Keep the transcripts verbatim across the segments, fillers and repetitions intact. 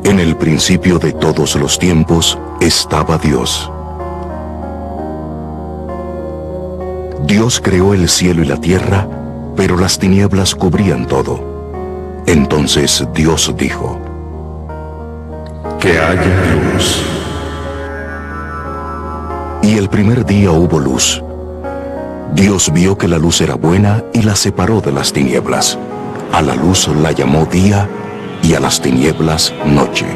En el principio de todos los tiempos estaba Dios. Dios creó el cielo y la tierra, pero las tinieblas cubrían todo. Entonces Dios dijo: que haya luz. Y el primer día hubo luz. Dios vio que la luz era buena y la separó de las tinieblas. A la luz la llamó día y a las tinieblas noche.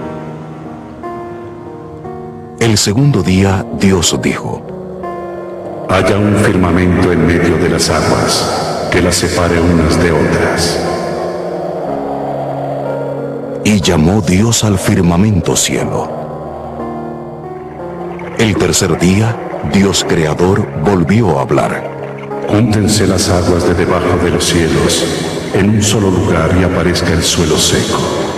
El segundo día Dios dijo: haya un firmamento en medio de las aguas, que las separe unas de otras. Y llamó Dios al firmamento cielo. El tercer día, Dios creador volvió a hablar. Júntense las aguas de debajo de los cielos en un solo lugar y aparezca el suelo seco.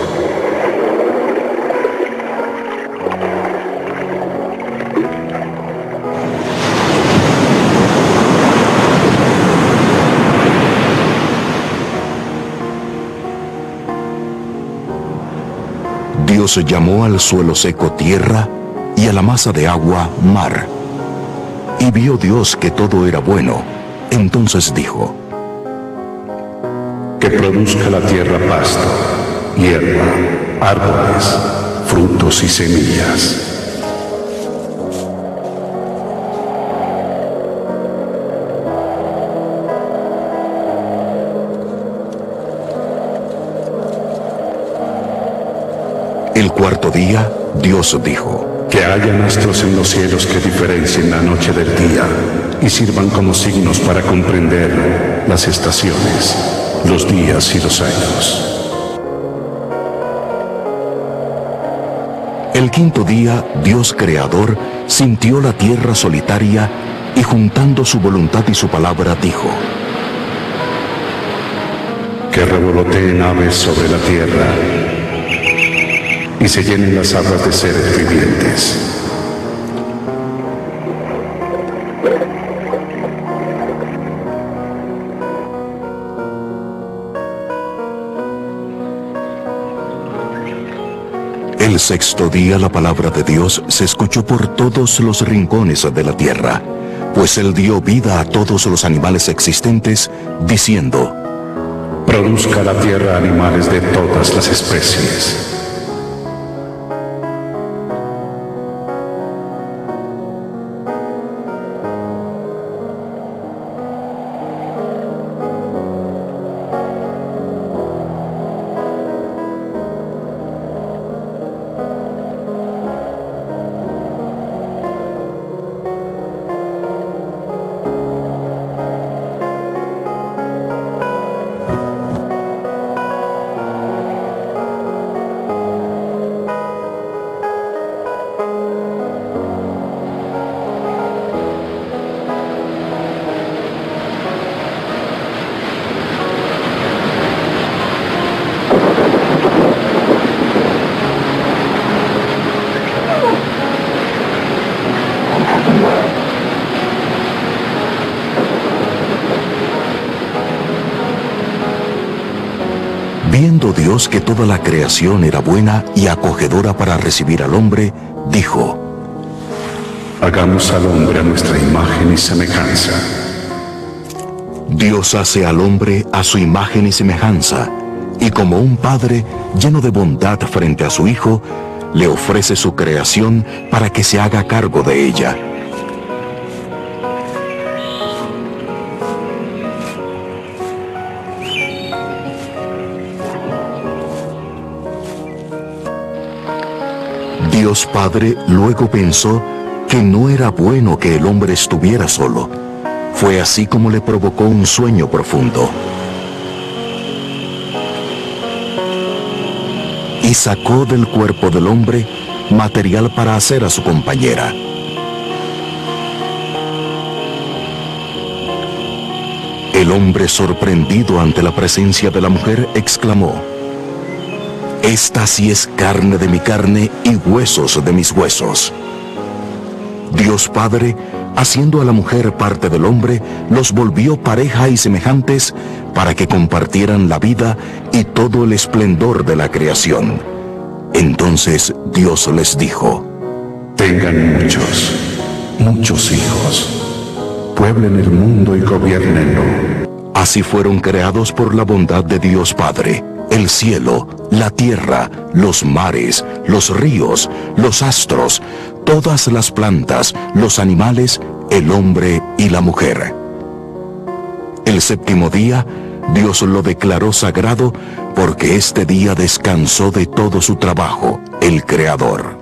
Dios llamó al suelo seco tierra y a la masa de agua mar. Y vio Dios que todo era bueno. Entonces dijo: que produzca la tierra pasto, hierba, árboles, frutos y semillas. El cuarto día, Dios dijo: que haya astros en los cielos que diferencien la noche del día y sirvan como signos para comprender las estaciones, los días y los años. El quinto día, Dios creador sintió la tierra solitaria y juntando su voluntad y su palabra dijo: que revoloteen aves sobre la tierra y se llenen las aguas de seres vivientes. El sexto día la palabra de Dios se escuchó por todos los rincones de la tierra, pues Él dio vida a todos los animales existentes, diciendo: produzca la tierra animales de todas las especies. Viendo Dios que toda la creación era buena y acogedora para recibir al hombre, dijo: hagamos al hombre a nuestra imagen y semejanza. Dios hace al hombre a su imagen y semejanza, y como un padre lleno de bondad frente a su hijo, le ofrece su creación para que se haga cargo de ella. Dios Padre luego pensó que no era bueno que el hombre estuviera solo. Fue así como le provocó un sueño profundo. Y sacó del cuerpo del hombre material para hacer a su compañera. El hombre, sorprendido ante la presencia de la mujer, exclamó: esta sí es carne de mi carne y huesos de mis huesos. Dios Padre, haciendo a la mujer parte del hombre, los volvió pareja y semejantes para que compartieran la vida y todo el esplendor de la creación. Entonces Dios les dijo: tengan muchos, muchos hijos, pueblen el mundo y gobiernenlo. Así fueron creados por la bondad de Dios Padre, el cielo, la tierra, los mares, los ríos, los astros, todas las plantas, los animales, el hombre y la mujer. El séptimo día, Dios lo declaró sagrado, porque este día descansó de todo su trabajo, el Creador.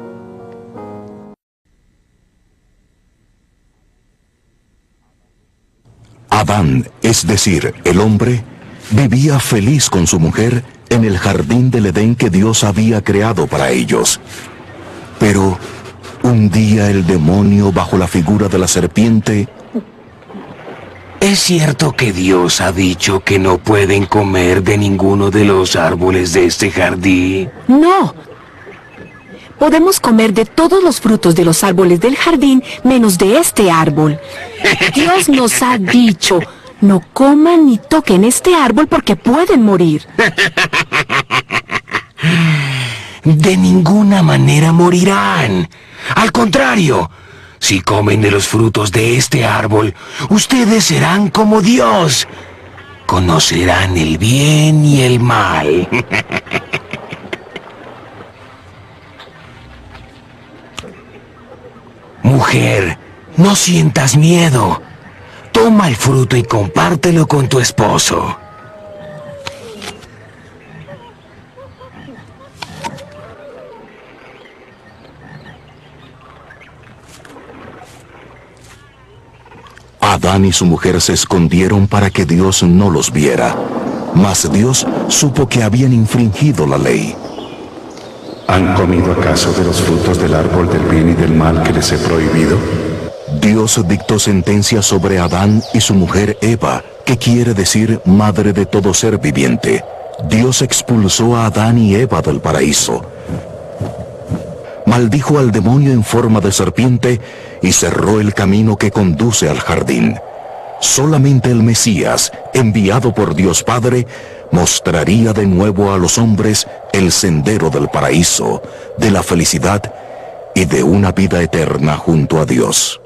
Adán, es decir, el hombre, vivía feliz con su mujer en el jardín del Edén que Dios había creado para ellos. Pero un día el demonio, bajo la figura de la serpiente... ¿Es cierto que Dios ha dicho que no pueden comer de ninguno de los árboles de este jardín? No. Podemos comer de todos los frutos de los árboles del jardín, menos de este árbol. Dios nos ha dicho, no coman ni toquen este árbol porque pueden morir. De ninguna manera morirán. Al contrario, si comen de los frutos de este árbol, ustedes serán como Dios. Conocerán el bien y el mal. Mujer, no sientas miedo. Toma el fruto y compártelo con tu esposo. Adán y su mujer se escondieron para que Dios no los viera. Mas Dios supo que habían infringido la ley. ¿Han comido acaso de los frutos del árbol del bien y del mal que les he prohibido? Dios dictó sentencia sobre Adán y su mujer Eva, que quiere decir madre de todo ser viviente. Dios expulsó a Adán y Eva del paraíso. Maldijo al demonio en forma de serpiente y cerró el camino que conduce al jardín. Solamente el Mesías, enviado por Dios Padre, mostraría de nuevo a los hombres el sendero del paraíso, de la felicidad y de una vida eterna junto a Dios.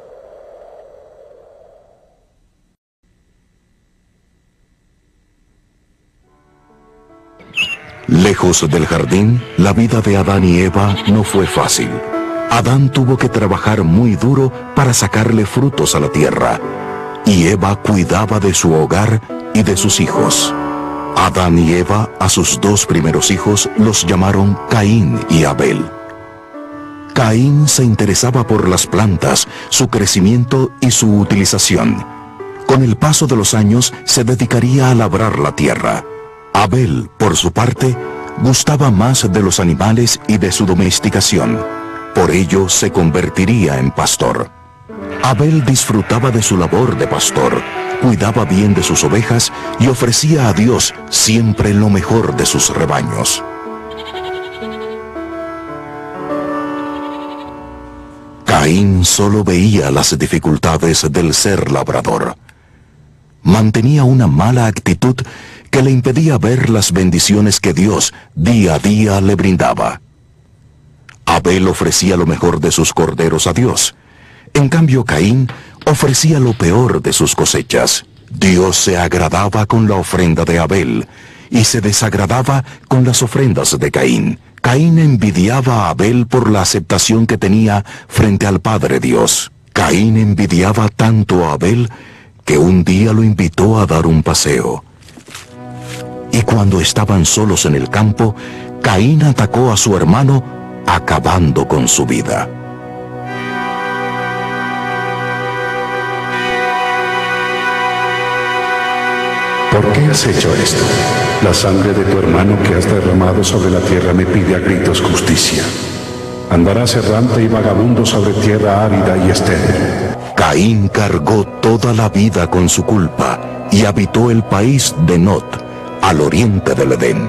Lejos del jardín, la vida de Adán y Eva no fue fácil. Adán tuvo que trabajar muy duro para sacarle frutos a la tierra, y Eva cuidaba de su hogar y de sus hijos. Adán y Eva a sus dos primeros hijos los llamaron Caín y Abel. Caín se interesaba por las plantas, su crecimiento y su utilización. Con el paso de los años se dedicaría a labrar la tierra. Abel, por su parte, gustaba más de los animales y de su domesticación. Por ello se convertiría en pastor. Abel disfrutaba de su labor de pastor, cuidaba bien de sus ovejas y ofrecía a Dios siempre lo mejor de sus rebaños. Caín solo veía las dificultades del ser labrador. Mantenía una mala actitud que le impedía ver las bendiciones que Dios día a día le brindaba. Abel ofrecía lo mejor de sus corderos a Dios. En cambio, Caín ofrecía lo peor de sus cosechas. Dios se agradaba con la ofrenda de Abel y se desagradaba con las ofrendas de Caín. Caín envidiaba a Abel por la aceptación que tenía frente al Padre Dios. Caín envidiaba tanto a Abel que un día lo invitó a dar un paseo. Y cuando estaban solos en el campo, Caín atacó a su hermano, acabando con su vida. ¿Por qué has hecho esto? La sangre de tu hermano que has derramado sobre la tierra me pide a gritos justicia. Andarás errante y vagabundo sobre tierra árida y estéril. Caín cargó toda la vida con su culpa y habitó el país de Nod, al oriente del Edén.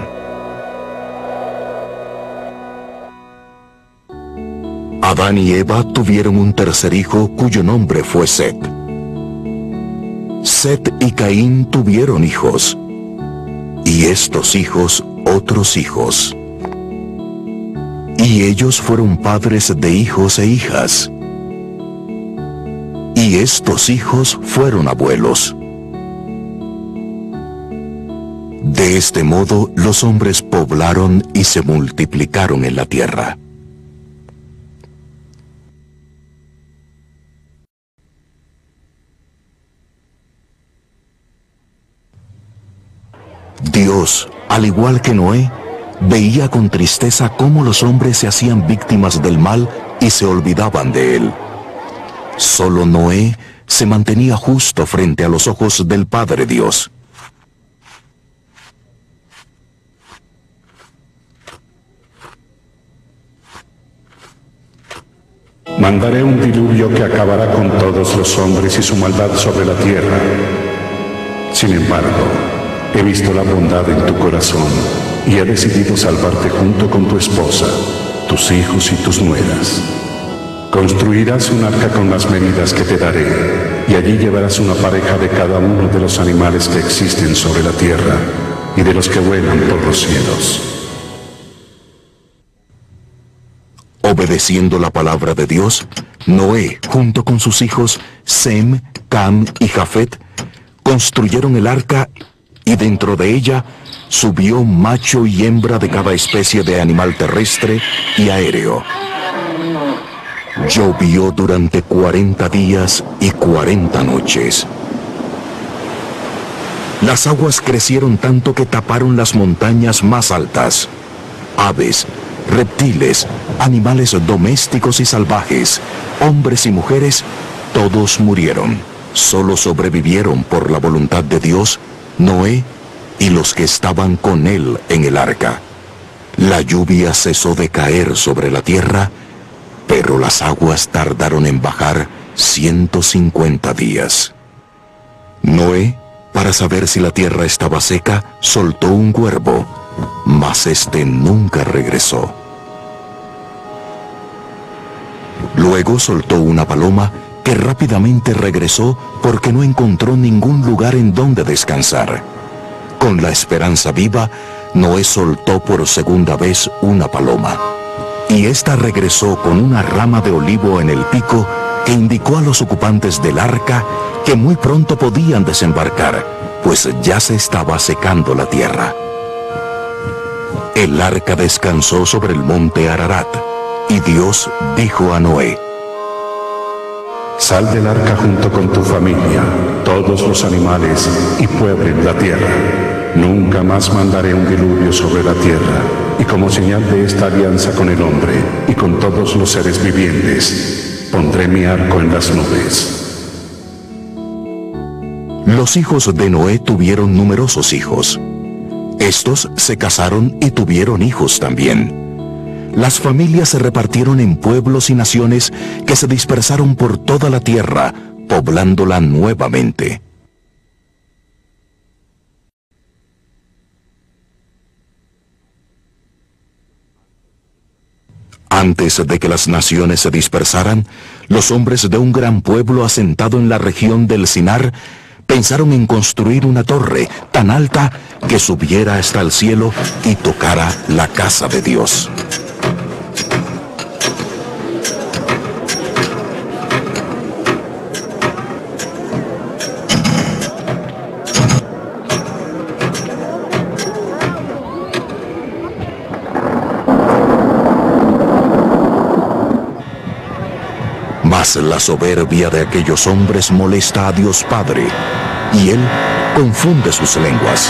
Adán y Eva tuvieron un tercer hijo cuyo nombre fue Set. Set y Caín tuvieron hijos, y estos hijos otros hijos. Y ellos fueron padres de hijos e hijas. Y estos hijos fueron abuelos. De este modo, los hombres poblaron y se multiplicaron en la tierra. Dios, al igual que Noé, veía con tristeza cómo los hombres se hacían víctimas del mal y se olvidaban de él. Solo Noé se mantenía justo frente a los ojos del Padre Dios. Mandaré un diluvio que acabará con todos los hombres y su maldad sobre la tierra. Sin embargo, he visto la bondad en tu corazón y he decidido salvarte junto con tu esposa, tus hijos y tus nueras. Construirás un arca con las medidas que te daré, y allí llevarás una pareja de cada uno de los animales que existen sobre la tierra y de los que vuelan por los cielos. Obedeciendo la palabra de Dios, Noé, junto con sus hijos Sem, Cam y Jafet, construyeron el arca y dentro de ella subió macho y hembra de cada especie de animal terrestre y aéreo. Llovió durante cuarenta días y cuarenta noches. Las aguas crecieron tanto que taparon las montañas más altas. Aves, reptiles, animales domésticos y salvajes, hombres y mujeres, todos murieron. Solo sobrevivieron por la voluntad de Dios, Noé y los que estaban con él en el arca. La lluvia cesó de caer sobre la tierra, pero las aguas tardaron en bajar ciento cincuenta días. Noé, para saber si la tierra estaba seca, soltó un cuervo, mas este nunca regresó. Luego soltó una paloma que rápidamente regresó porque no encontró ningún lugar en donde descansar. Con la esperanza viva, Noé soltó por segunda vez una paloma. Y ésta regresó con una rama de olivo en el pico que indicó a los ocupantes del arca que muy pronto podían desembarcar, pues ya se estaba secando la tierra. El arca descansó sobre el monte Ararat, y Dios dijo a Noé: Sal del arca junto con tu familia, todos los animales, y pueblen la tierra. Nunca más mandaré un diluvio sobre la tierra, y como señal de esta alianza con el hombre y con todos los seres vivientes, pondré mi arco en las nubes. Los hijos de Noé tuvieron numerosos hijos. Estos se casaron y tuvieron hijos también. Las familias se repartieron en pueblos y naciones que se dispersaron por toda la tierra, poblándola nuevamente. Antes de que las naciones se dispersaran, los hombres de un gran pueblo asentado en la región del Sinar pensaron en construir una torre tan alta que subiera hasta el cielo y tocara la casa de Dios. Mas la soberbia de aquellos hombres molesta a Dios Padre, y Él confunde sus lenguas.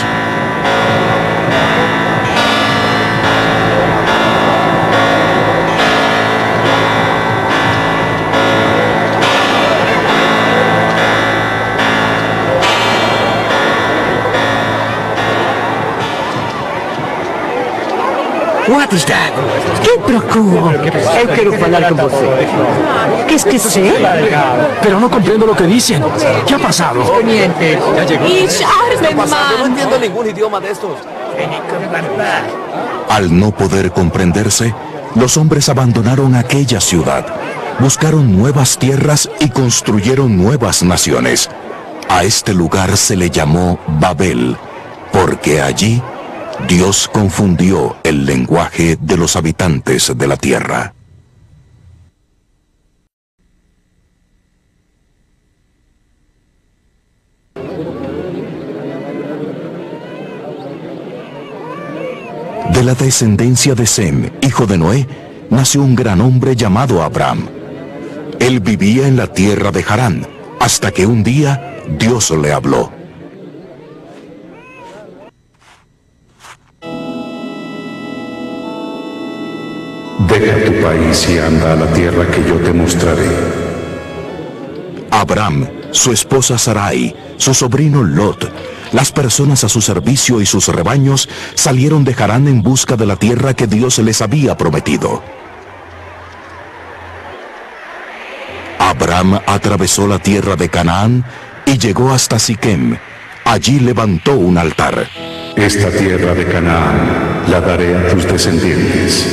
What is that? Que procuro? Eu quero falar con você. Que es que sé? Pero no comprendo lo que dicen. ¿Qué ha pasado? Teniente, ya llegó. Y Charmen, Yo no entiendo ningún idioma de estos. Al no poder comprenderse, los hombres abandonaron aquella ciudad, buscaron nuevas tierras y construyeron nuevas naciones. A este lugar se le llamó Babel, porque allí Dios confundió el lenguaje de los habitantes de la tierra. De la descendencia de Sem, hijo de Noé, nació un gran hombre llamado Abram. Él vivía en la tierra de Harán, hasta que un día Dios le habló. Deja tu país y anda a la tierra que yo te mostraré. Abram, su esposa Sarai, su sobrino Lot, las personas a su servicio y sus rebaños salieron de Harán en busca de la tierra que Dios les había prometido. Abram atravesó la tierra de Canaán y llegó hasta Siquem. Allí levantó un altar. Esta tierra de Canaán la daré a tus descendientes.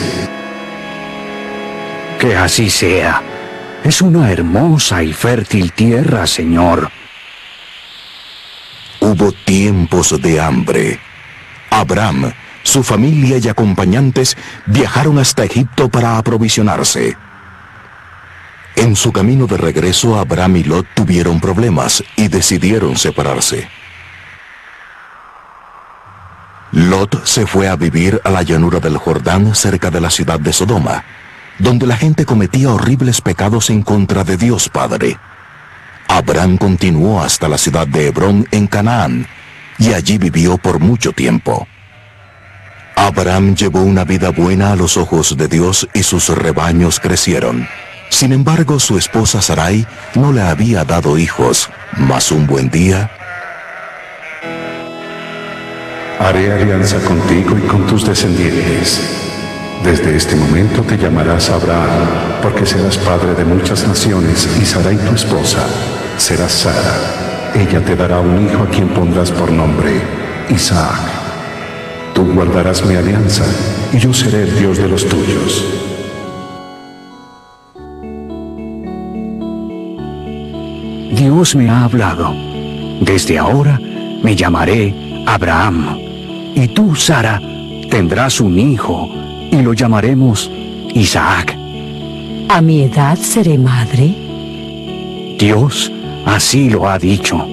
Que así sea. Es una hermosa y fértil tierra, Señor. Hubo tiempos de hambre. Abram, su familia y acompañantes viajaron hasta Egipto para aprovisionarse. En su camino de regreso, Abram y Lot tuvieron problemas y decidieron separarse. Lot se fue a vivir a la llanura del Jordán cerca de la ciudad de Sodoma, donde la gente cometía horribles pecados en contra de Dios Padre. Abram continuó hasta la ciudad de Hebrón en Canaán, y allí vivió por mucho tiempo. Abram llevó una vida buena a los ojos de Dios y sus rebaños crecieron. Sin embargo, su esposa Sarai no le había dado hijos, mas un buen día... Haré alianza contigo y con tus descendientes. Desde este momento te llamarás Abraham, porque serás padre de muchas naciones, y Sarai tu esposa serás Sara. Ella te dará un hijo a quien pondrás por nombre Isaac. Tú guardarás mi alianza, y yo seré el Dios de los tuyos. Dios me ha hablado. Desde ahora me llamaré Abraham. Y tú, Sara, tendrás un hijo, y lo llamaremos Isaac. ¿A mi edad seré madre? Dios así lo ha dicho.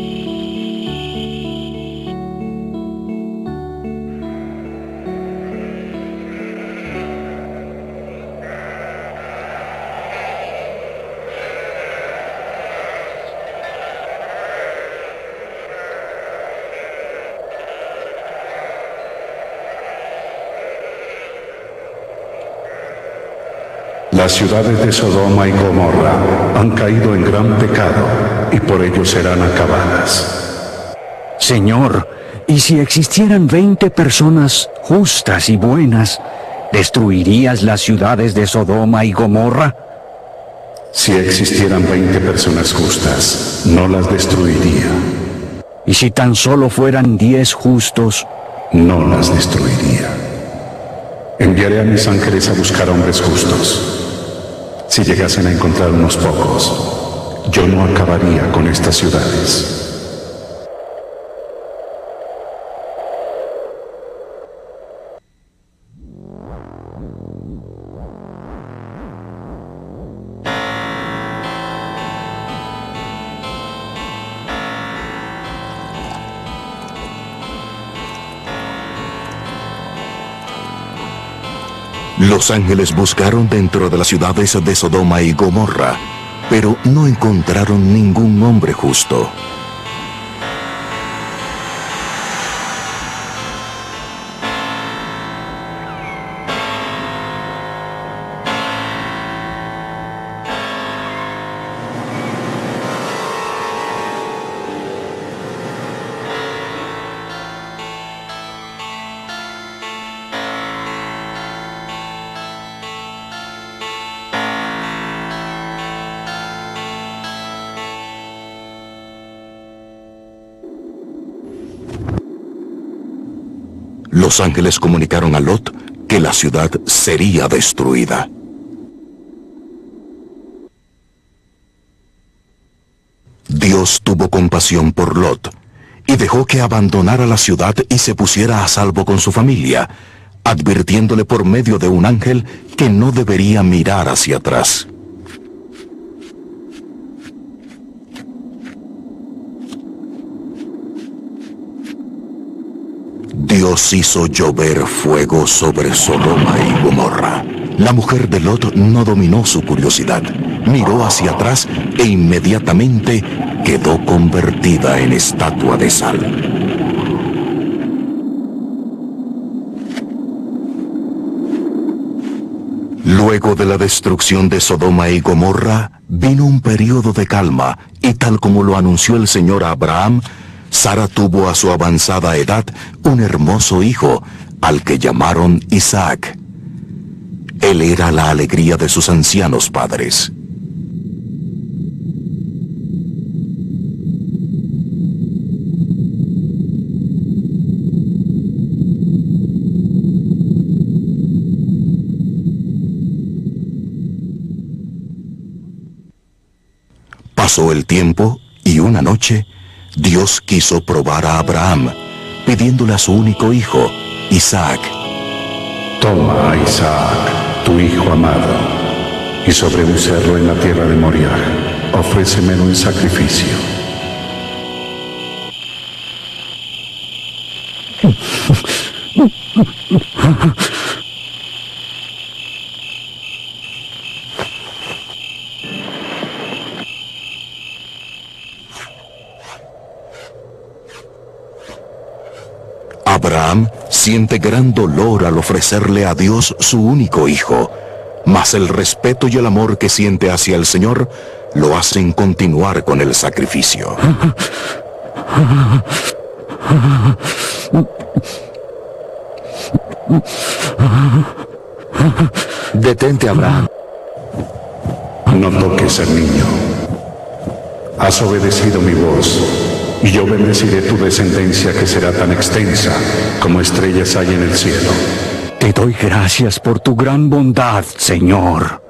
Las ciudades de Sodoma y Gomorra han caído en gran pecado, y por ello serán acabadas. Señor, ¿y si existieran veinte personas justas y buenas, destruirías las ciudades de Sodoma y Gomorra? Si existieran veinte personas justas, no las destruiría. ¿Y si tan solo fueran diez justos? No las destruiría. Enviaré a mis ángeles a buscar hombres justos. Si llegasen a encontrar unos pocos, yo no acabaría con estas ciudades. Los ángeles buscaron dentro de las ciudades de Sodoma y Gomorra, pero no encontraron ningún hombre justo. Los ángeles comunicaron a Lot que la ciudad sería destruida. Dios tuvo compasión por Lot y dejó que abandonara la ciudad y se pusiera a salvo con su familia, advirtiéndole por medio de un ángel que no debería mirar hacia atrás. Dios hizo llover fuego sobre Sodoma y Gomorra. La mujer de Lot no dominó su curiosidad, miró hacia atrás e inmediatamente quedó convertida en estatua de sal. Luego de la destrucción de Sodoma y Gomorra, vino un periodo de calma, y tal como lo anunció el Señor a Abraham, Sara tuvo a su avanzada edad un hermoso hijo, al que llamaron Isaac. Él era la alegría de sus ancianos padres. Pasó el tiempo y una noche Dios quiso probar a Abraham, pidiéndole a su único hijo, Isaac. Toma a Isaac, tu hijo amado, y sobre un cerro en la tierra de Moriah, ofrécemelo en sacrificio. Abraham siente gran dolor al ofrecerle a Dios su único hijo, mas el respeto y el amor que siente hacia el Señor lo hacen continuar con el sacrificio. Detente, Abraham. No toques al niño. Has obedecido mi voz, y yo bendeciré tu descendencia, que será tan extensa como estrellas hay en el cielo. Te doy gracias por tu gran bondad, Señor.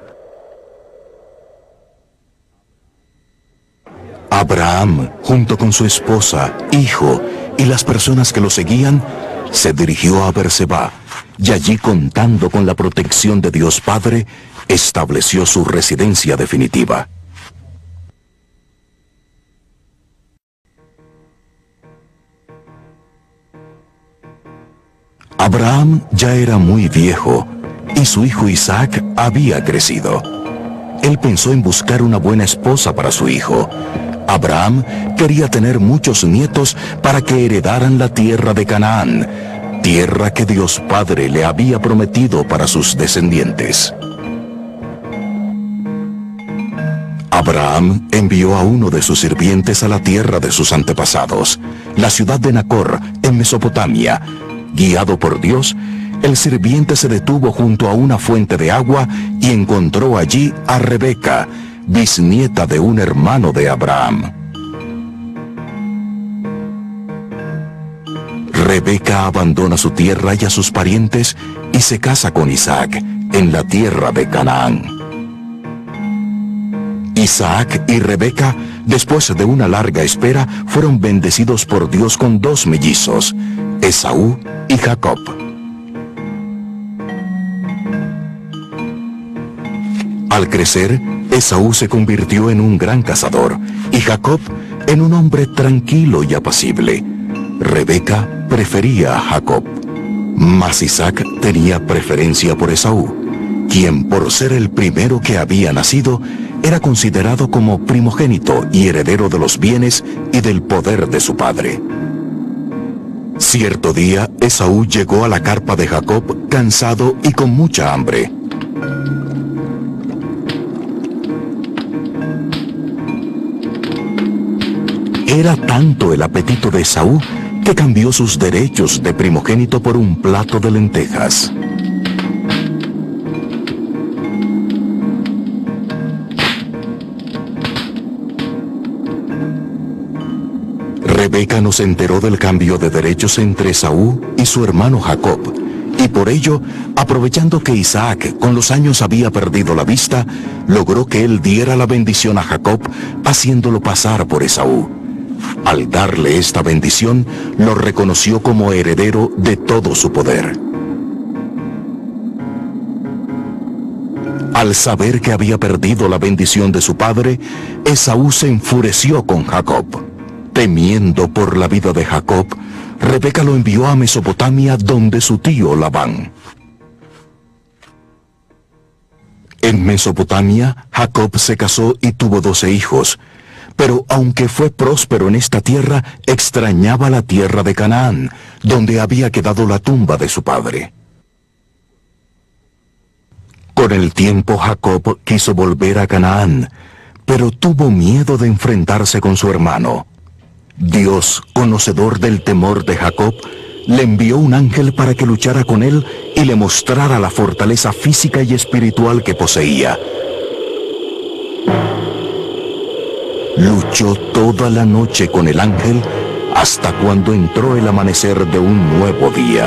Abraham, junto con su esposa, hijo y las personas que lo seguían, se dirigió a Berseba, y allí, contando con la protección de Dios Padre, estableció su residencia definitiva. Abraham ya era muy viejo, y su hijo Isaac había crecido. Él pensó en buscar una buena esposa para su hijo. Abraham quería tener muchos nietos para que heredaran la tierra de Canaán, tierra que Dios Padre le había prometido para sus descendientes. Abraham envió a uno de sus sirvientes a la tierra de sus antepasados, la ciudad de Nacor, en Mesopotamia. Guiado por Dios, el sirviente se detuvo junto a una fuente de agua y encontró allí a Rebeca, bisnieta de un hermano de Abraham. Rebeca abandona su tierra y a sus parientes y se casa con Isaac en la tierra de Canaán. Isaac y Rebeca, después de una larga espera, fueron bendecidos por Dios con dos mellizos, Esaú y Jacob. Al crecer, Esaú se convirtió en un gran cazador y Jacob en un hombre tranquilo y apacible. Rebeca prefería a Jacob, mas Isaac tenía preferencia por Esaú, quien, por ser el primero que había nacido, era considerado como primogénito y heredero de los bienes y del poder de su padre. Cierto día, Esaú llegó a la carpa de Jacob cansado y con mucha hambre. Era tanto el apetito de Esaú que cambió sus derechos de primogénito por un plato de lentejas. Rebeca no se enteró del cambio de derechos entre Esaú y su hermano Jacob, y por ello, aprovechando que Isaac con los años había perdido la vista, logró que él diera la bendición a Jacob, haciéndolo pasar por Esaú. Al darle esta bendición, lo reconoció como heredero de todo su poder. Al saber que había perdido la bendición de su padre, Esaú se enfureció con Jacob. Temiendo por la vida de Jacob, Rebeca lo envió a Mesopotamia donde su tío Labán. En Mesopotamia, Jacob se casó y tuvo doce hijos, pero aunque fue próspero en esta tierra, extrañaba la tierra de Canaán, donde había quedado la tumba de su padre. Con el tiempo Jacob quiso volver a Canaán, pero tuvo miedo de enfrentarse con su hermano. Dios, conocedor del temor de Jacob, le envió un ángel para que luchara con él y le mostrara la fortaleza física y espiritual que poseía. Luchó toda la noche con el ángel hasta cuando entró el amanecer de un nuevo día.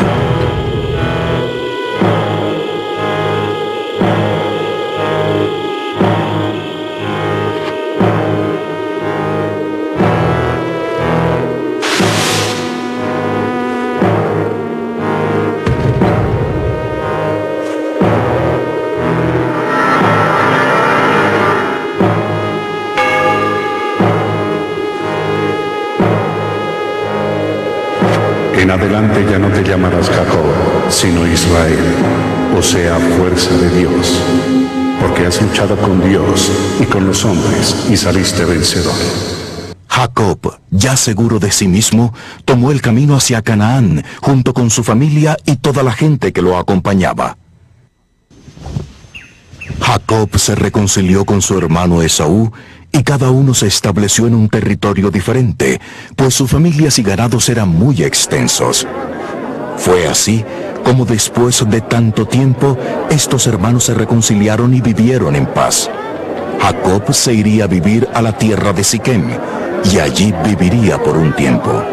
En adelante ya no te llamarás Jacob, sino Israel, o sea, fuerza de Dios, porque has luchado con Dios y con los hombres y saliste vencedor. Jacob, ya seguro de sí mismo, tomó el camino hacia Canaán, junto con su familia y toda la gente que lo acompañaba. Jacob se reconcilió con su hermano Esaú, y cada uno se estableció en un territorio diferente, pues sus familias y ganados eran muy extensos. Fue así como después de tanto tiempo, estos hermanos se reconciliaron y vivieron en paz. Jacob se iría a vivir a la tierra de Siquem, y allí viviría por un tiempo.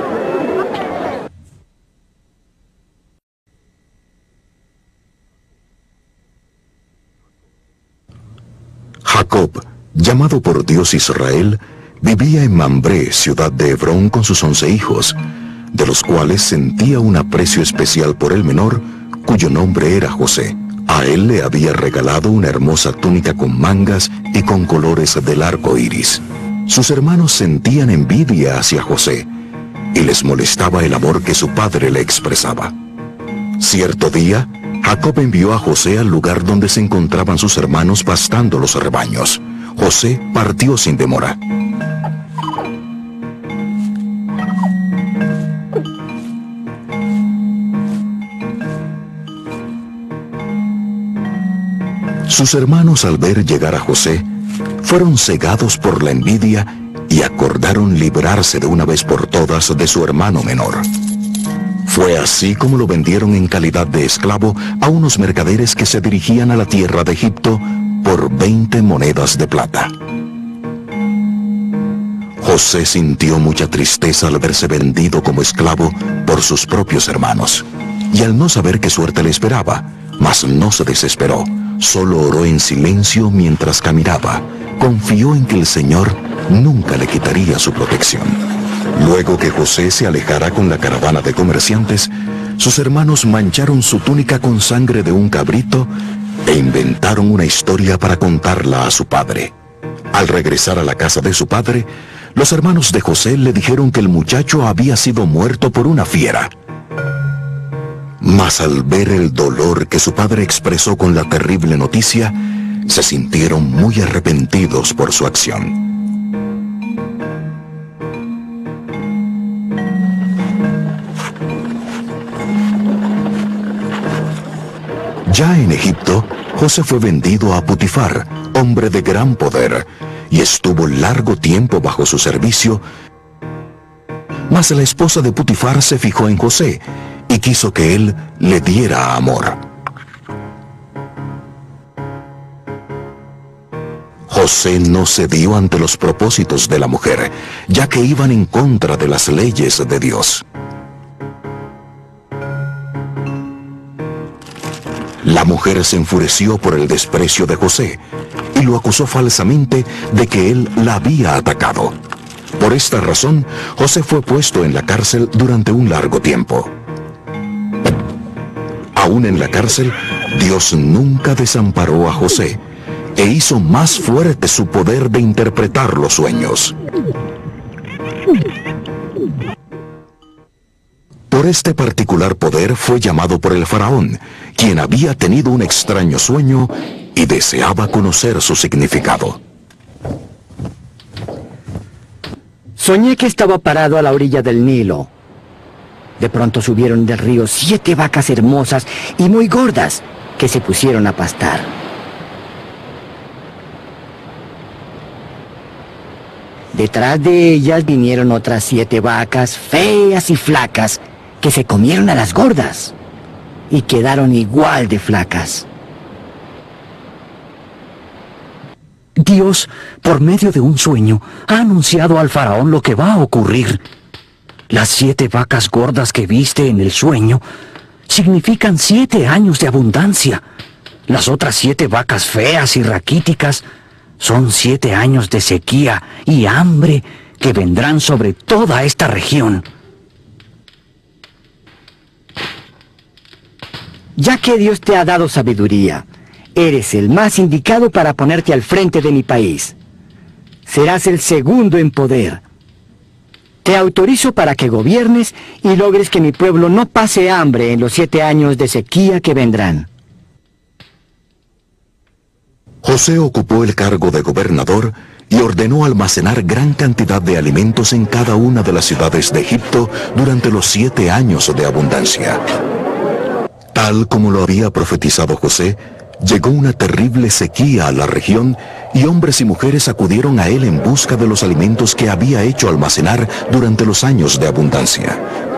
Jacob, llamado por Dios Israel, vivía en Mambré, ciudad de Hebrón, con sus once hijos, de los cuales sentía un aprecio especial por el menor, cuyo nombre era José. A él le había regalado una hermosa túnica con mangas y con colores del arco iris. Sus hermanos sentían envidia hacia José, y les molestaba el amor que su padre le expresaba. Cierto día, Jacob envió a José al lugar donde se encontraban sus hermanos pastando los rebaños. José partió sin demora. Sus hermanos, al ver llegar a José, fueron cegados por la envidia y acordaron librarse de una vez por todas de su hermano menor. Fue así como lo vendieron en calidad de esclavo a unos mercaderes que se dirigían a la tierra de Egipto por veinte monedas de plata. José sintió mucha tristeza al verse vendido como esclavo por sus propios hermanos, y al no saber qué suerte le esperaba, mas no se desesperó, solo oró en silencio mientras caminaba. Confió en que el Señor nunca le quitaría su protección. Luego que José se alejara con la caravana de comerciantes, sus hermanos mancharon su túnica con sangre de un cabrito e inventaron una historia para contarla a su padre. Al regresar a la casa de su padre, los hermanos de José le dijeron que el muchacho había sido muerto por una fiera. Mas al ver el dolor que su padre expresó con la terrible noticia, se sintieron muy arrepentidos por su acción. Ya en Egipto, José fue vendido a Potifar, hombre de gran poder, y estuvo largo tiempo bajo su servicio. Mas la esposa de Potifar se fijó en José y quiso que él le diera amor. José no cedió ante los propósitos de la mujer, ya que iban en contra de las leyes de Dios. La mujer se enfureció por el desprecio de José y lo acusó falsamente de que él la había atacado. Por Por esta razón, José fue puesto en la cárcel durante un largo tiempo. Aún en la cárcel, Dios nunca desamparó a José e hizo más fuerte su poder de interpretar los sueños. Por este particular poder fue llamado por el faraón, quien había tenido un extraño sueño y deseaba conocer su significado. Soñé que estaba parado a la orilla del Nilo. De pronto subieron del río siete vacas hermosas y muy gordas que se pusieron a pastar. Detrás de ellas vinieron otras siete vacas feas y flacas que se comieron a las gordas y quedaron igual de flacas. Dios, por medio de un sueño, ha anunciado al faraón lo que va a ocurrir. Las siete vacas gordas que viste en el sueño significan siete años de abundancia. Las otras siete vacas feas y raquíticas son siete años de sequía y hambre que vendrán sobre toda esta región. Ya que Dios te ha dado sabiduría, eres el más indicado para ponerte al frente de mi país. Serás el segundo en poder. Te autorizo para que gobiernes y logres que mi pueblo no pase hambre en los siete años de sequía que vendrán. José ocupó el cargo de gobernador y ordenó almacenar gran cantidad de alimentos en cada una de las ciudades de Egipto durante los siete años de abundancia. Tal como lo había profetizado José, llegó una terrible sequía a la región y hombres y mujeres acudieron a él en busca de los alimentos que había hecho almacenar durante los años de abundancia.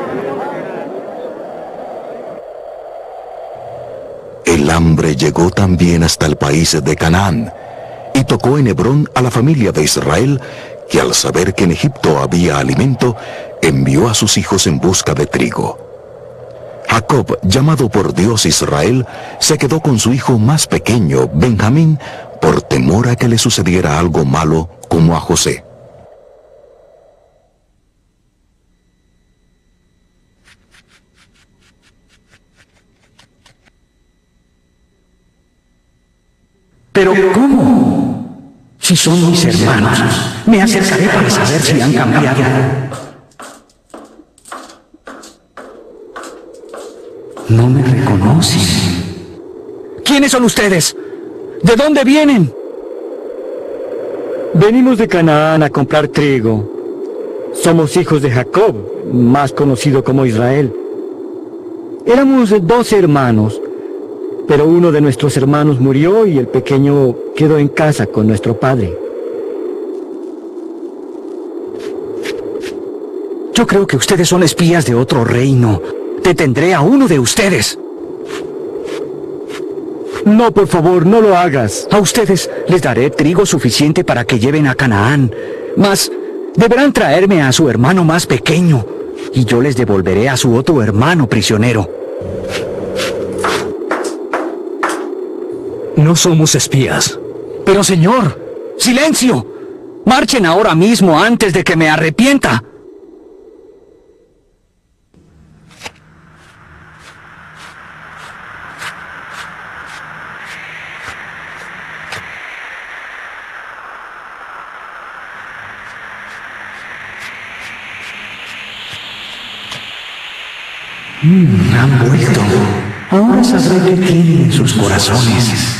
El hambre llegó también hasta el país de Canaán y tocó en Hebrón a la familia de Israel, que al saber que en Egipto había alimento, envió a sus hijos en busca de trigo. Jacob, llamado por Dios Israel, se quedó con su hijo más pequeño, Benjamín, por temor a que le sucediera algo malo como a José. ¿Pero cómo? Si son mis hermanos, me acercaré para saber si han cambiado. No me reconocen. ¿Quiénes son ustedes? ¿De dónde vienen? Venimos de Canaán a comprar trigo. Somos hijos de Jacob, más conocido como Israel. Éramos doce hermanos, pero uno de nuestros hermanos murió y el pequeño quedó en casa con nuestro padre. Yo creo que ustedes son espías de otro reino. Detendré a uno de ustedes. No, por favor, no lo hagas. A ustedes les daré trigo suficiente para que lleven a Canaán. Mas deberán traerme a su hermano más pequeño, y yo les devolveré a su otro hermano prisionero. No somos espías. Pero señor, ¡silencio! Marchen ahora mismo antes de que me arrepienta. Mm, han vuelto. Ahora sabré qué tienen en sus corazones.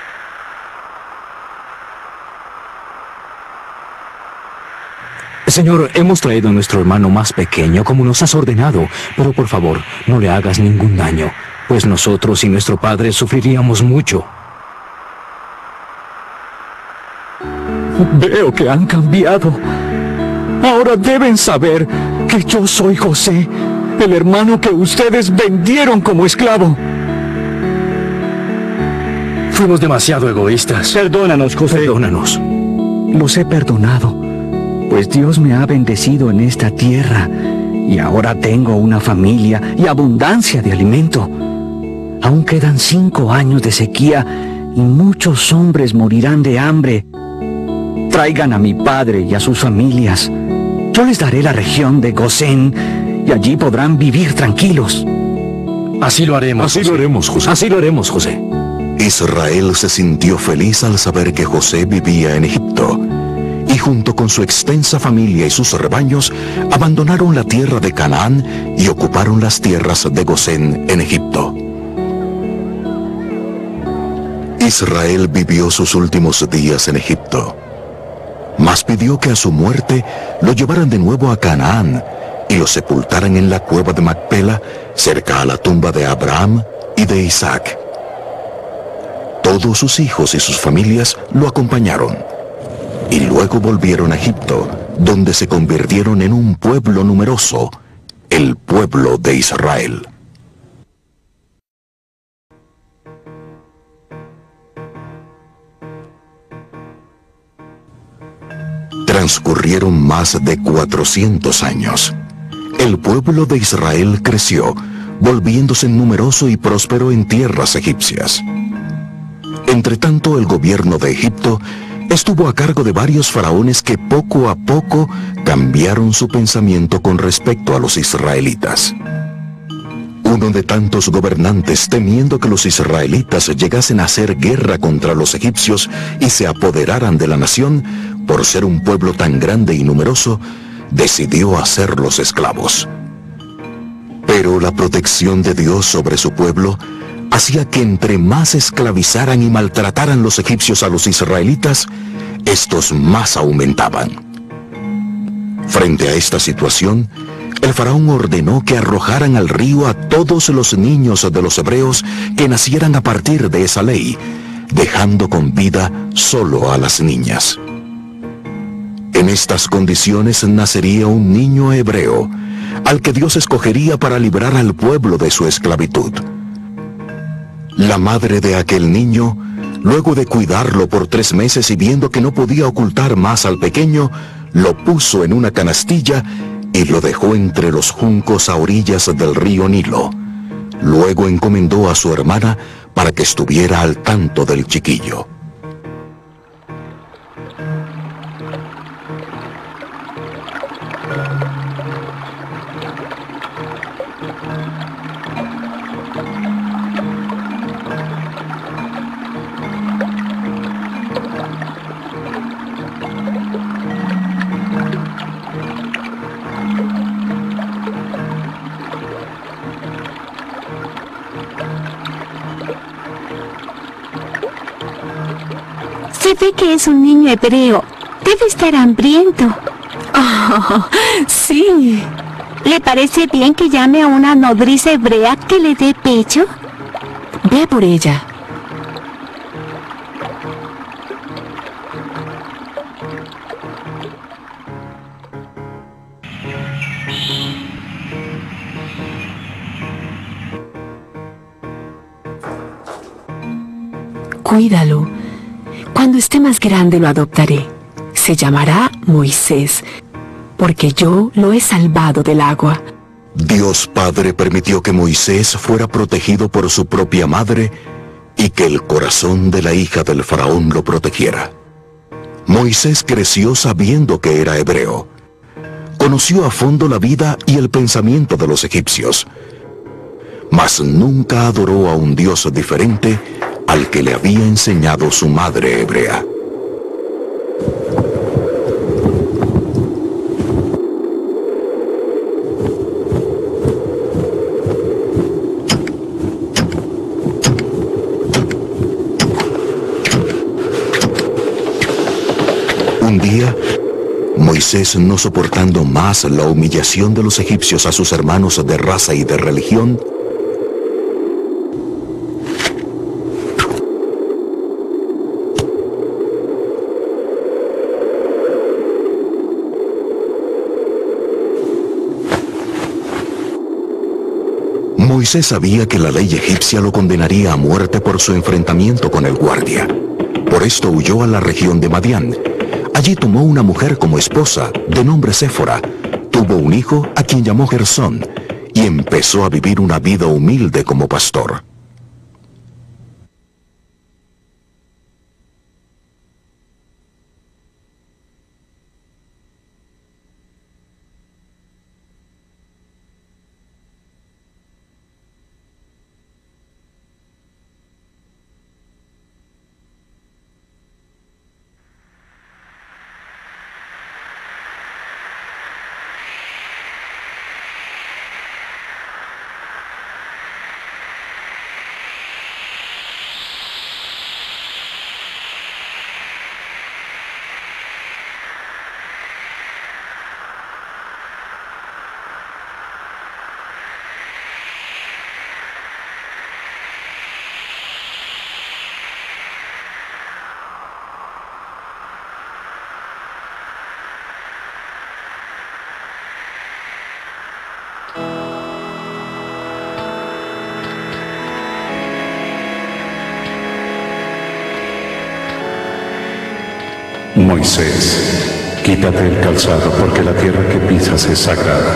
Señor, hemos traído a nuestro hermano más pequeño como nos has ordenado, pero por favor, no le hagas ningún daño, pues nosotros y nuestro padre sufriríamos mucho. Veo que han cambiado. Ahora deben saber que yo soy José, el hermano que ustedes vendieron como esclavo. Fuimos demasiado egoístas. Perdónanos, José. Perdónanos. Los he perdonado, pues Dios me ha bendecido en esta tierra, y ahora tengo una familia y abundancia de alimento. Aún quedan cinco años de sequía, y muchos hombres morirán de hambre. Traigan a mi padre y a sus familias, Yo les daré la región de Gosén y allí podrán vivir tranquilos. Así lo haremos. Así lo haremos, José. Así lo haremos, José. Israel se sintió feliz al saber que José vivía en Egipto, y junto con su extensa familia y sus rebaños, abandonaron la tierra de Canaán y ocuparon las tierras de Gosén en Egipto. Israel vivió sus últimos días en Egipto, mas pidió que a su muerte lo llevaran de nuevo a Canaán y lo sepultaran en la cueva de Macpela, cerca a la tumba de Abraham y de Isaac. Todos sus hijos y sus familias lo acompañaron, y luego volvieron a Egipto, donde se convirtieron en un pueblo numeroso, el pueblo de Israel. Transcurrieron más de cuatrocientos años. El pueblo de Israel creció, volviéndose numeroso y próspero en tierras egipcias. Entretanto, el gobierno de Egipto estuvo a cargo de varios faraones que poco a poco cambiaron su pensamiento con respecto a los israelitas. Uno de tantos gobernantes, temiendo que los israelitas llegasen a hacer guerra contra los egipcios y se apoderaran de la nación, por ser un pueblo tan grande y numeroso, decidió hacerlos esclavos. Pero la protección de Dios sobre su pueblo hacía que entre más esclavizaran y maltrataran los egipcios a los israelitas, estos más aumentaban. Frente a esta situación, el faraón ordenó que arrojaran al río a todos los niños de los hebreos que nacieran a partir de esa ley, dejando con vida solo a las niñas. En estas condiciones nacería un niño hebreo, al que Dios escogería para librar al pueblo de su esclavitud. La madre de aquel niño, luego de cuidarlo por tres meses y viendo que no podía ocultar más al pequeño, lo puso en una canastilla y lo dejó entre los juncos a orillas del río Nilo. Luego encomendó a su hermana para que estuviera al tanto del chiquillo. Se ve que es un niño hebreo. Debe estar hambriento. Oh, sí. ¿Le parece bien que llame a una nodriza hebrea que le dé pecho? Ve por ella. Cuídalo. Cuando esté más grande lo adoptaré. Se llamará Moisés, porque yo lo he salvado del agua. Dios Padre permitió que Moisés fuera protegido por su propia madre y que el corazón de la hija del faraón lo protegiera. Moisés creció sabiendo que era hebreo. Conoció a fondo la vida y el pensamiento de los egipcios, mas nunca adoró a un Dios diferente al que le había enseñado su madre hebrea. Un día, Moisés, no soportando más la humillación de los egipcios a sus hermanos de raza y de religión, Moisés sabía que la ley egipcia lo condenaría a muerte por su enfrentamiento con el guardia. Por esto huyó a la región de Madián. Allí tomó una mujer como esposa, de nombre Séfora. Tuvo un hijo a quien llamó Gersón, y empezó a vivir una vida humilde como pastor. Moisés, quítate el calzado porque la tierra que pisas es sagrada.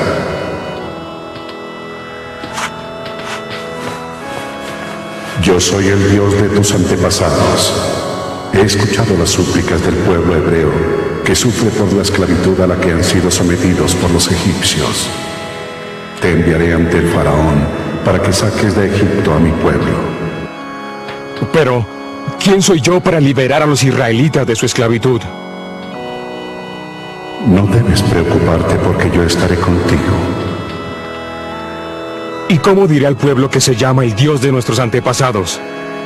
Yo soy el Dios de tus antepasados. He escuchado las súplicas del pueblo hebreo que sufre por la esclavitud a la que han sido sometidos por los egipcios. Te enviaré ante el faraón para que saques de Egipto a mi pueblo. Pero, ¿quién soy yo para liberar a los israelitas de su esclavitud? No debes preocuparte porque yo estaré contigo. ¿Y cómo diré al pueblo que se llama el Dios de nuestros antepasados?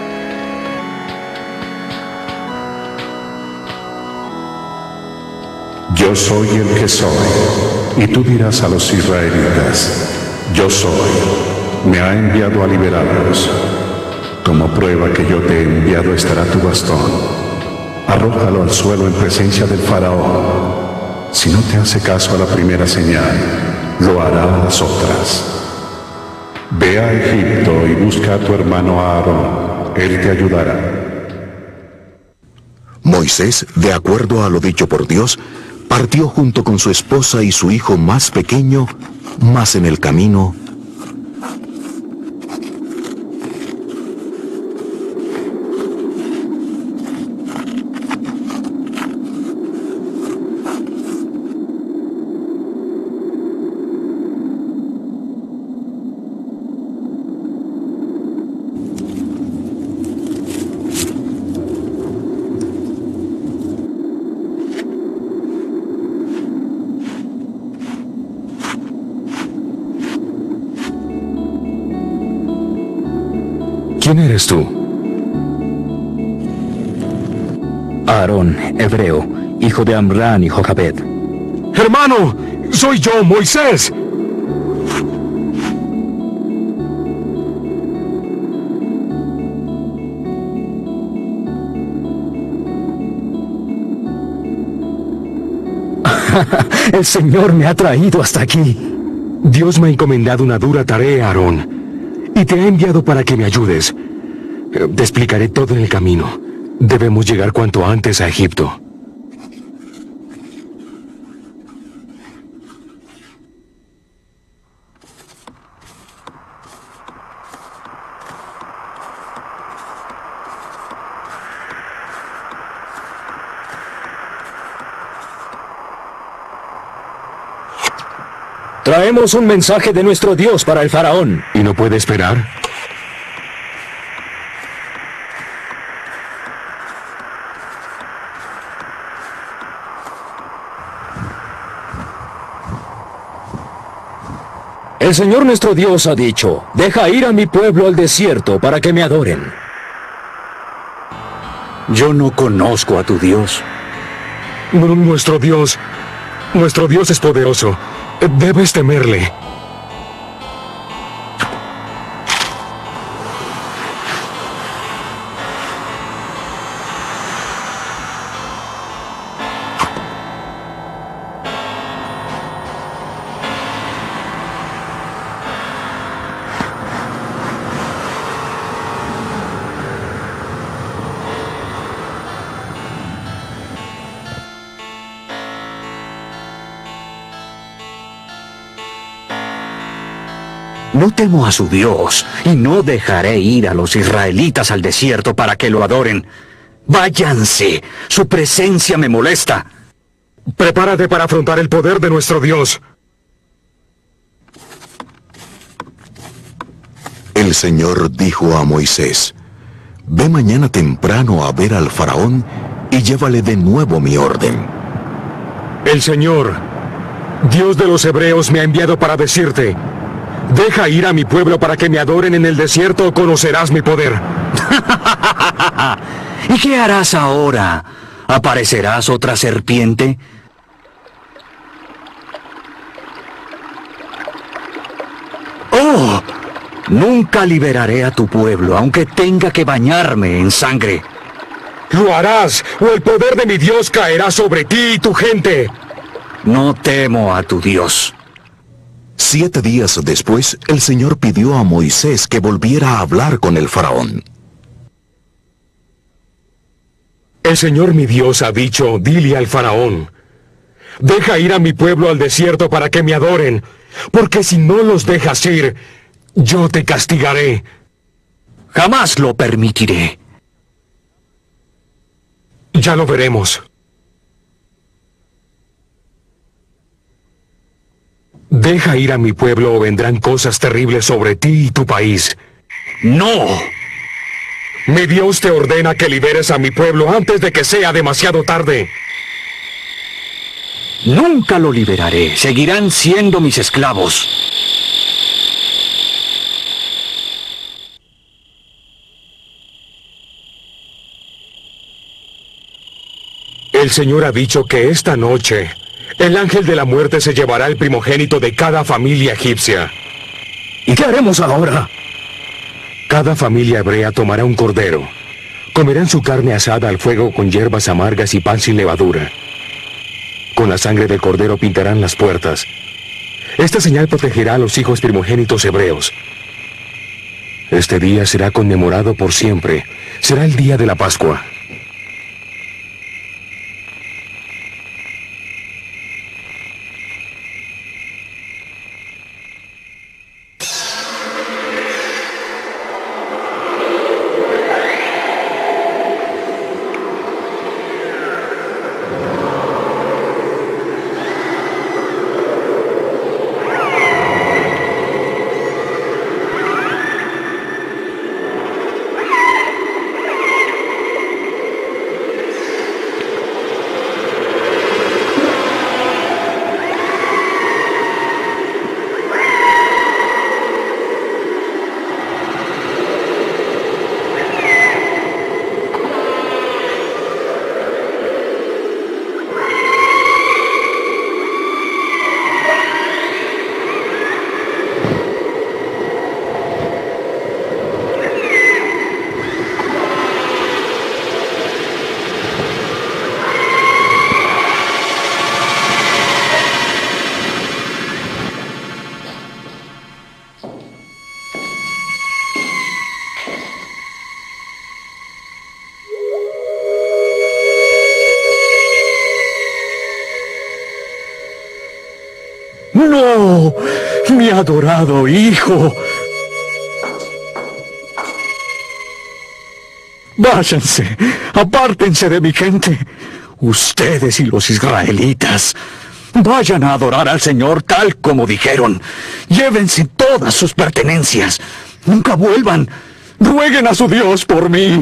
Yo soy el que soy, y tú dirás a los israelitas, yo soy, me ha enviado a liberarlos. Como prueba que yo te he enviado estará tu bastón. Arrójalo al suelo en presencia del faraón. Si no te hace caso a la primera señal, lo hará a las otras. Ve a Egipto y busca a tu hermano Aarón, él te ayudará. Moisés, de acuerdo a lo dicho por Dios, partió junto con su esposa y su hijo más pequeño, mas en el camino ¿Quién eres tú? Aarón, hebreo, hijo de Amrán y Jocabed. ¡Hermano! ¡Soy yo, Moisés! El Señor me ha traído hasta aquí. Dios me ha encomendado una dura tarea, Aarón, y te ha enviado para que me ayudes. Te explicaré todo en el camino. Debemos llegar cuanto antes a Egipto. Traemos un mensaje de nuestro Dios para el faraón. ¿Y no puede esperar? El Señor nuestro Dios ha dicho, deja ir a mi pueblo al desierto para que me adoren. Yo no conozco a tu Dios. N- nuestro Dios... Nuestro Dios es poderoso. Debes temerle. No temo a su Dios, y no dejaré ir a los israelitas al desierto para que lo adoren. ¡Váyanse! Su presencia me molesta. Prepárate para afrontar el poder de nuestro Dios. el Señor dijo a Moisés: Ve mañana temprano a ver al faraón y llévale de nuevo mi orden. El Señor, Dios de los hebreos, me ha enviado para decirte: deja ir a mi pueblo para que me adoren en el desierto o conocerás mi poder. ¿Y qué harás ahora? ¿Aparecerás otra serpiente? ¡Oh! Nunca liberaré a tu pueblo, aunque tenga que bañarme en sangre. ¡Lo harás, o el poder de mi Dios caerá sobre ti y tu gente! No temo a tu Dios. Siete días después, el Señor pidió a Moisés que volviera a hablar con el faraón. El Señor mi Dios ha dicho, dile al faraón, deja ir a mi pueblo al desierto para que me adoren, porque si no los dejas ir, yo te castigaré. Jamás lo permitiré. Ya lo veremos. Deja ir a mi pueblo o vendrán cosas terribles sobre ti y tu país. ¡No! Mi Dios te ordena que liberes a mi pueblo antes de que sea demasiado tarde. Nunca lo liberaré. Seguirán siendo mis esclavos. El Señor ha dicho que esta noche el ángel de la muerte se llevará el primogénito de cada familia egipcia. ¿Y qué haremos ahora? Cada familia hebrea tomará un cordero. Comerán su carne asada al fuego con hierbas amargas y pan sin levadura. Con la sangre del cordero pintarán las puertas. Esta señal protegerá a los hijos primogénitos hebreos. Este día será conmemorado por siempre. Será el día de la Pascua. ¡No! ¡Mi adorado hijo! Váyanse, apártense de mi gente. Ustedes y los israelitas. Vayan a adorar al Señor tal como dijeron. Llévense todas sus pertenencias. Nunca vuelvan. Rueguen a su Dios por mí.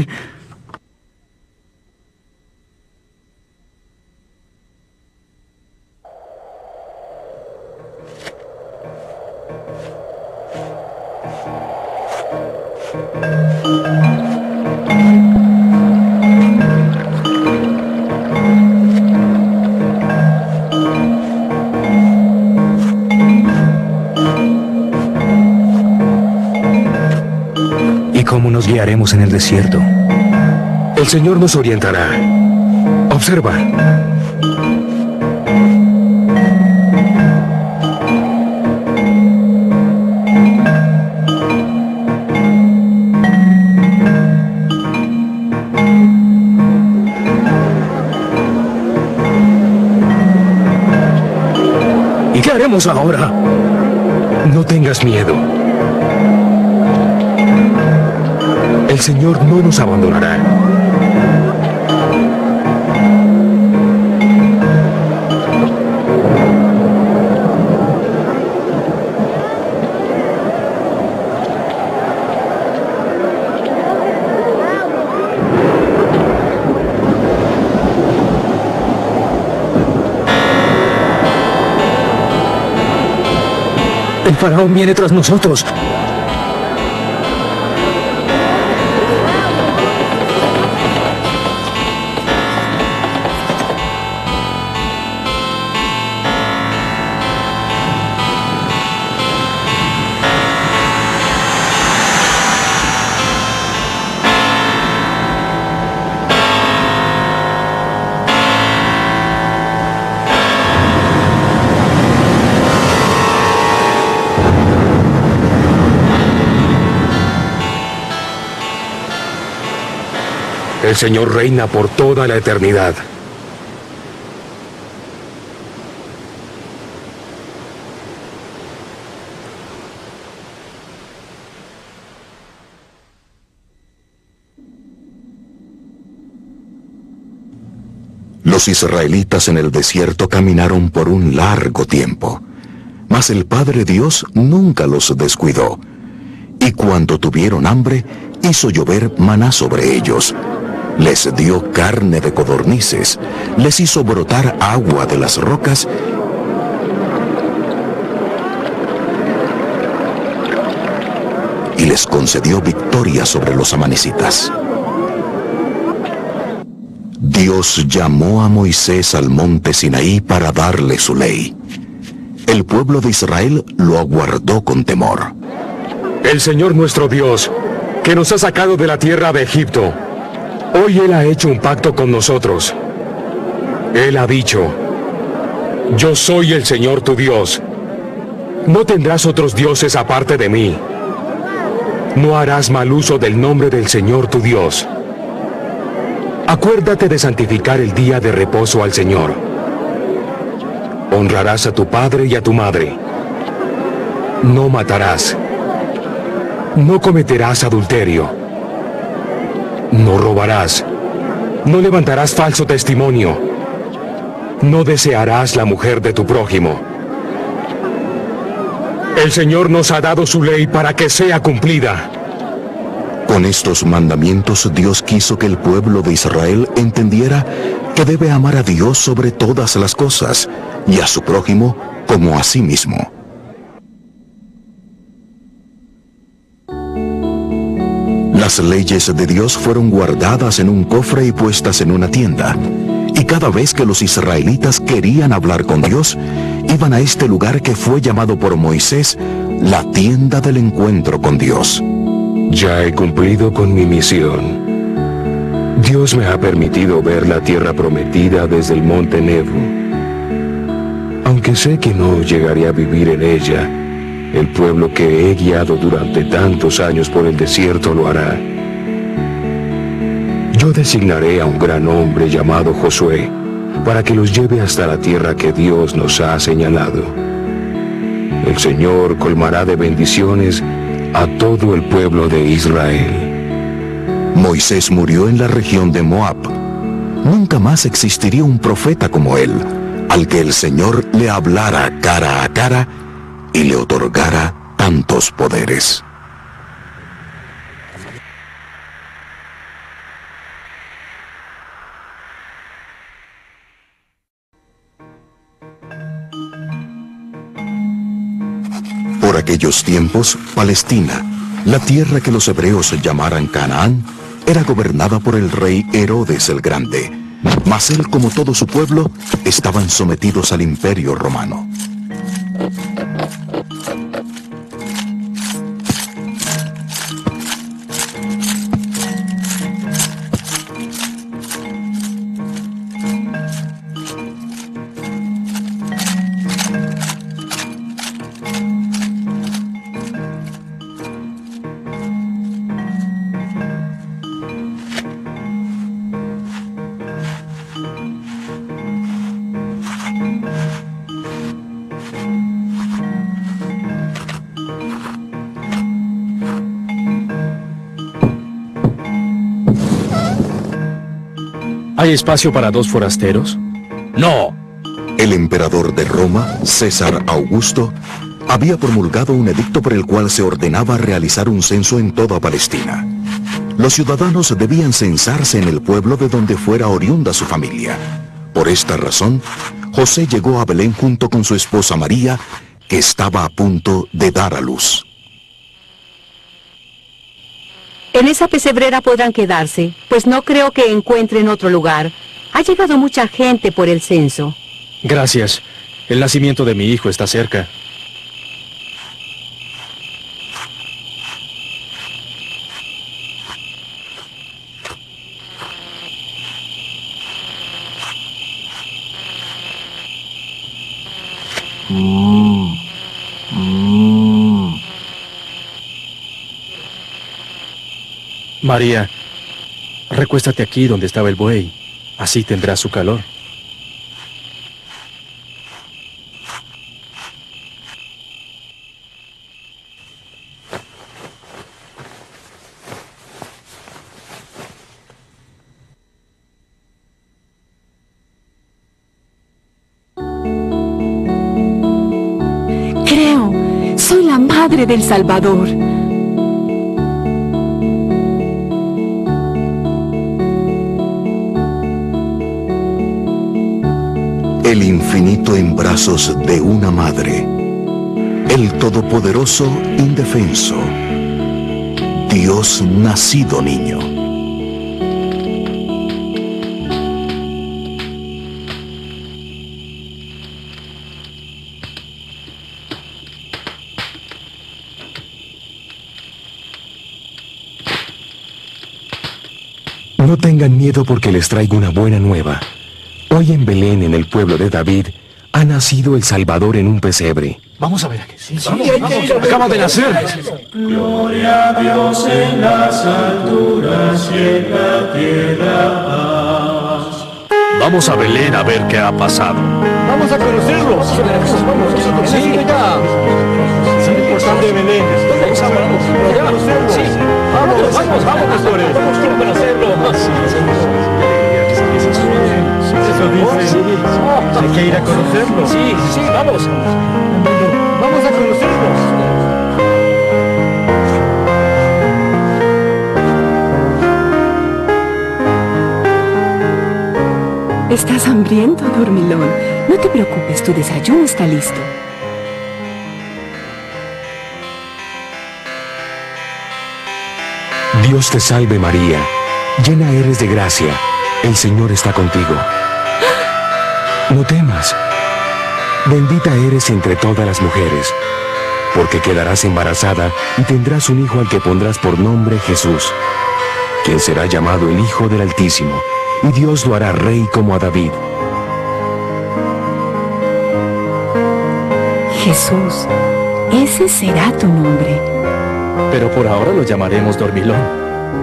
¿Y cómo nos guiaremos en el desierto? El Señor nos orientará. Observa. ¿Y qué haremos ahora? No tengas miedo. El Señor no nos abandonará. El faraón viene tras nosotros. El Señor reina por toda la eternidad. Los israelitas en el desierto caminaron por un largo tiempo, mas el Padre Dios nunca los descuidó, y cuando tuvieron hambre, hizo llover maná sobre ellos, les dio carne de codornices, les hizo brotar agua de las rocas, y les concedió victoria sobre los amanecitas. Dios llamó a Moisés al monte Sinaí para darle su ley. El pueblo de Israel lo aguardó con temor. El Señor nuestro Dios, que nos ha sacado de la tierra de Egipto, hoy Él ha hecho un pacto con nosotros. Él ha dicho: yo soy el Señor tu Dios. No tendrás otros dioses aparte de mí. No harás mal uso del nombre del Señor tu Dios. Acuérdate de santificar el día de reposo al Señor. Honrarás a tu padre y a tu madre. No matarás. No cometerás adulterio. No robarás. No levantarás falso testimonio. No desearás la mujer de tu prójimo. El Señor nos ha dado su ley para que sea cumplida. Con estos mandamientos Dios quiso que el pueblo de Israel entendiera que debe amar a Dios sobre todas las cosas y a su prójimo como a sí mismo. Las leyes de Dios fueron guardadas en un cofre y puestas en una tienda, y cada vez que los israelitas querían hablar con Dios, iban a este lugar que fue llamado por Moisés la tienda del encuentro con Dios. Ya he cumplido con mi misión. Dios me ha permitido ver la tierra prometida desde el monte Nebo. Aunque sé que no llegaré a vivir en ella, el pueblo que he guiado durante tantos años por el desierto lo hará. Yo designaré a un gran hombre llamado Josué para que los lleve hasta la tierra que Dios nos ha señalado. El Señor colmará de bendiciones a todo el pueblo de Israel. Moisés murió en la región de Moab. Nunca más existiría un profeta como él, al que el Señor le hablara cara a cara y le otorgara tantos poderes. Por aquellos tiempos, Palestina, la tierra que los hebreos llamaran Canaán, era gobernada por el rey Herodes el Grande, mas él, como todo su pueblo, estaban sometidos al imperio romano. ¿Hay espacio para dos forasteros? ¡No! El emperador de Roma, César Augusto, había promulgado un edicto por el cual se ordenaba realizar un censo en toda Palestina. Los ciudadanos debían censarse en el pueblo de donde fuera oriunda su familia. Por esta razón, José llegó a Belén junto con su esposa María, que estaba a punto de dar a luz. En esa pesebrera podrán quedarse, pues no creo que encuentren otro lugar. Ha llegado mucha gente por el censo. Gracias. El nacimiento de mi hijo está cerca. Mm. Mm. María, Recuéstate aquí donde estaba el buey. Así tendrás su calor. Creo, soy la madre del Salvador. El infinito en brazos de una madre. El todopoderoso indefenso. Dios nacido niño. No tengan miedo porque les traigo una buena nueva. Hoy en Belén, en el pueblo de David, ha nacido el Salvador en un pesebre. Vamos a ver aquí. Sí, sí, vamos, vamos. Acaba de nacer. Gloria a Dios en las alturas y en la tierra paz. Vamos a Belén a ver qué ha pasado. Vamos a conocerlos. Vamos, sí, ya. Es importante Belén. Vamos a conocerlos. Sí. Vamos, vamos, vamos, pastores. Vamos a conocerlo. Eso dice. Sí. Hay que ir a conocerlo. Sí, sí, vamos. Vamos a conocerlos. ¿Estás hambriento, dormilón? No te preocupes, tu desayuno está listo. Dios te salve María, llena eres de gracia, el Señor está contigo. No temas, bendita eres entre todas las mujeres, porque quedarás embarazada y tendrás un hijo al que pondrás por nombre Jesús, quien será llamado el Hijo del Altísimo, y Dios lo hará rey como a David. Jesús, ese será tu nombre. Pero por ahora lo llamaremos Dormilón.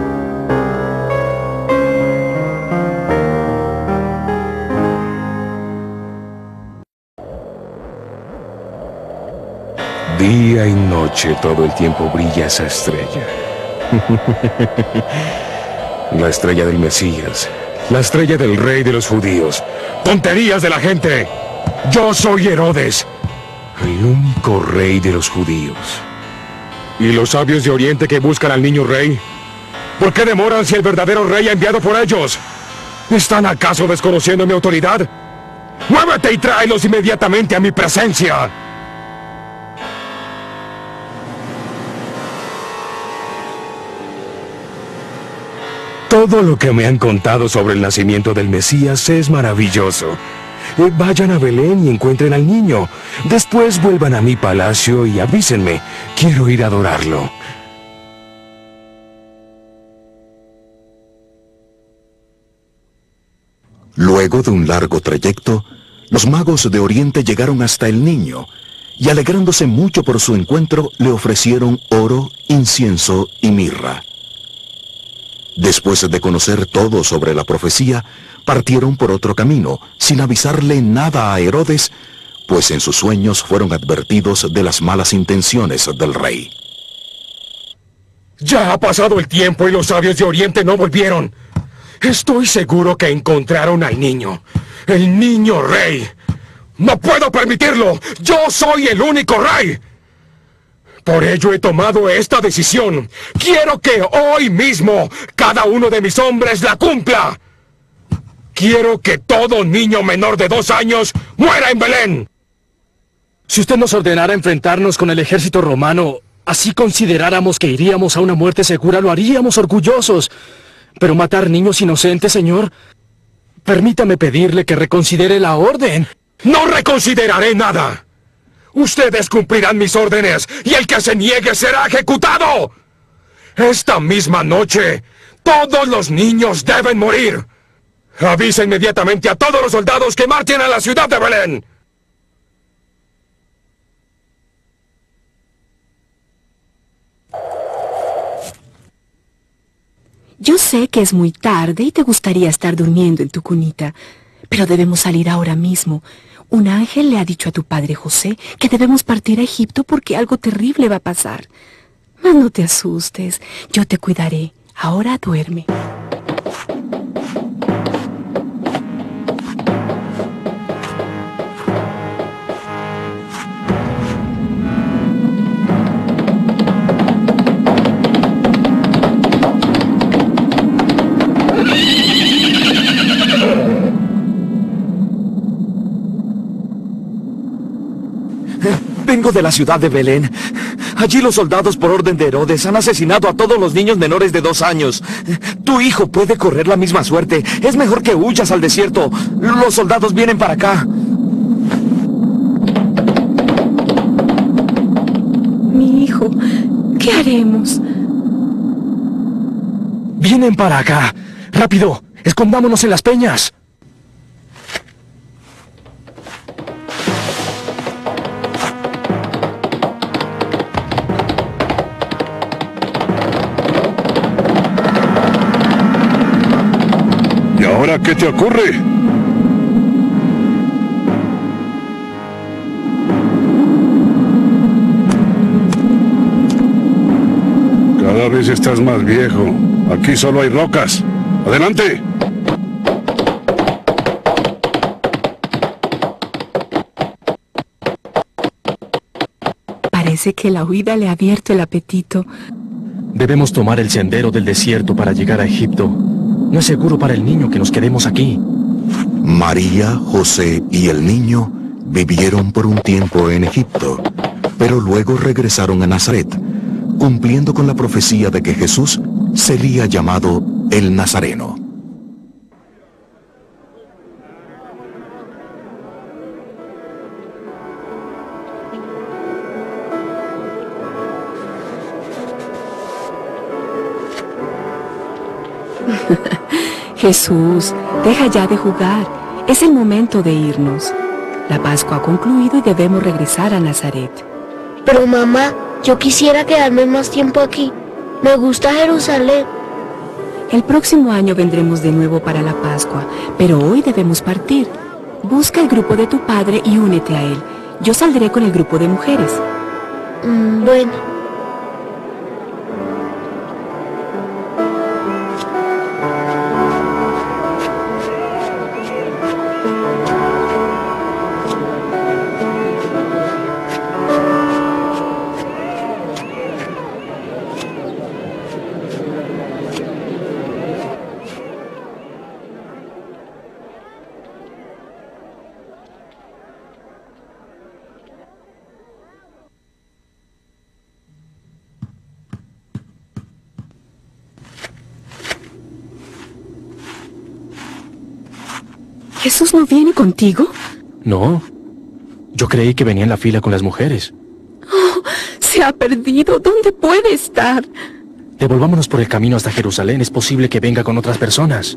Día y noche todo el tiempo brilla esa estrella. La estrella del Mesías. La estrella del rey de los judíos. ¡Tonterías de la gente! Yo soy Herodes, el único rey de los judíos. ¿Y los sabios de Oriente que buscan al niño rey? ¿Por qué demoran si el verdadero rey ha enviado por ellos? ¿Están acaso desconociendo mi autoridad? ¡Muévete y tráelos inmediatamente a mi presencia! Todo lo que me han contado sobre el nacimiento del Mesías es maravilloso. Eh, vayan a Belén y encuentren al niño. Después vuelvan a mi palacio y avísenme. Quiero ir a adorarlo. Luego de un largo trayecto, los magos de Oriente llegaron hasta el niño y, alegrándose mucho por su encuentro, le ofrecieron oro, incienso y mirra. Después de conocer todo sobre la profecía, partieron por otro camino, sin avisarle nada a Herodes, pues en sus sueños fueron advertidos de las malas intenciones del rey. Ya ha pasado el tiempo y los sabios de Oriente no volvieron. Estoy seguro que encontraron al niño, el niño rey. ¡No puedo permitirlo! ¡Yo soy el único rey! Por ello he tomado esta decisión. Quiero que hoy mismo cada uno de mis hombres la cumpla. Quiero que todo niño menor de dos años muera en Belén. Si usted nos ordenara enfrentarnos con el ejército romano, así consideráramos que iríamos a una muerte segura, lo haríamos orgullosos. Pero matar niños inocentes, señor, permítame pedirle que reconsidere la orden. ¡No reconsideraré nada! Ustedes cumplirán mis órdenes y el que se niegue será ejecutado. Esta misma noche, todos los niños deben morir. Avisa inmediatamente a todos los soldados que marchen a la ciudad de Belén. Yo sé que es muy tarde y te gustaría estar durmiendo en tu cunita, pero debemos salir ahora mismo. Un ángel le ha dicho a tu padre José que debemos partir a Egipto porque algo terrible va a pasar. Mas no te asustes, yo te cuidaré. Ahora duerme. Vengo de la ciudad de Belén. Allí los soldados por orden de Herodes han asesinado a todos los niños menores de dos años. Tu hijo puede correr la misma suerte. Es mejor que huyas al desierto. Los soldados vienen para acá. Mi hijo, ¿qué haremos? Vienen para acá. ¡Rápido! ¡Escondámonos en las peñas! ¿Y ahora qué te ocurre? Cada vez estás más viejo. Aquí solo hay rocas. ¡Adelante! Parece que la huida le ha abierto el apetito. Debemos tomar el sendero del desierto para llegar a Egipto. No es seguro para el niño que nos quedemos aquí. María, José y el niño vivieron por un tiempo en Egipto, pero luego regresaron a Nazaret, cumpliendo con la profecía de que Jesús sería llamado el Nazareno. Jesús, deja ya de jugar. Es el momento de irnos. La Pascua ha concluido y debemos regresar a Nazaret. Pero mamá, yo quisiera quedarme más tiempo aquí. Me gusta Jerusalén. El próximo año vendremos de nuevo para la Pascua, pero hoy debemos partir. Busca el grupo de tu padre y únete a él. Yo saldré con el grupo de mujeres. Mm, bueno. ¿Jesús no viene contigo? No. Yo creí que venía en la fila con las mujeres. Oh, se ha perdido. ¿Dónde puede estar? Devolvámonos por el camino hasta Jerusalén. Es posible que venga con otras personas.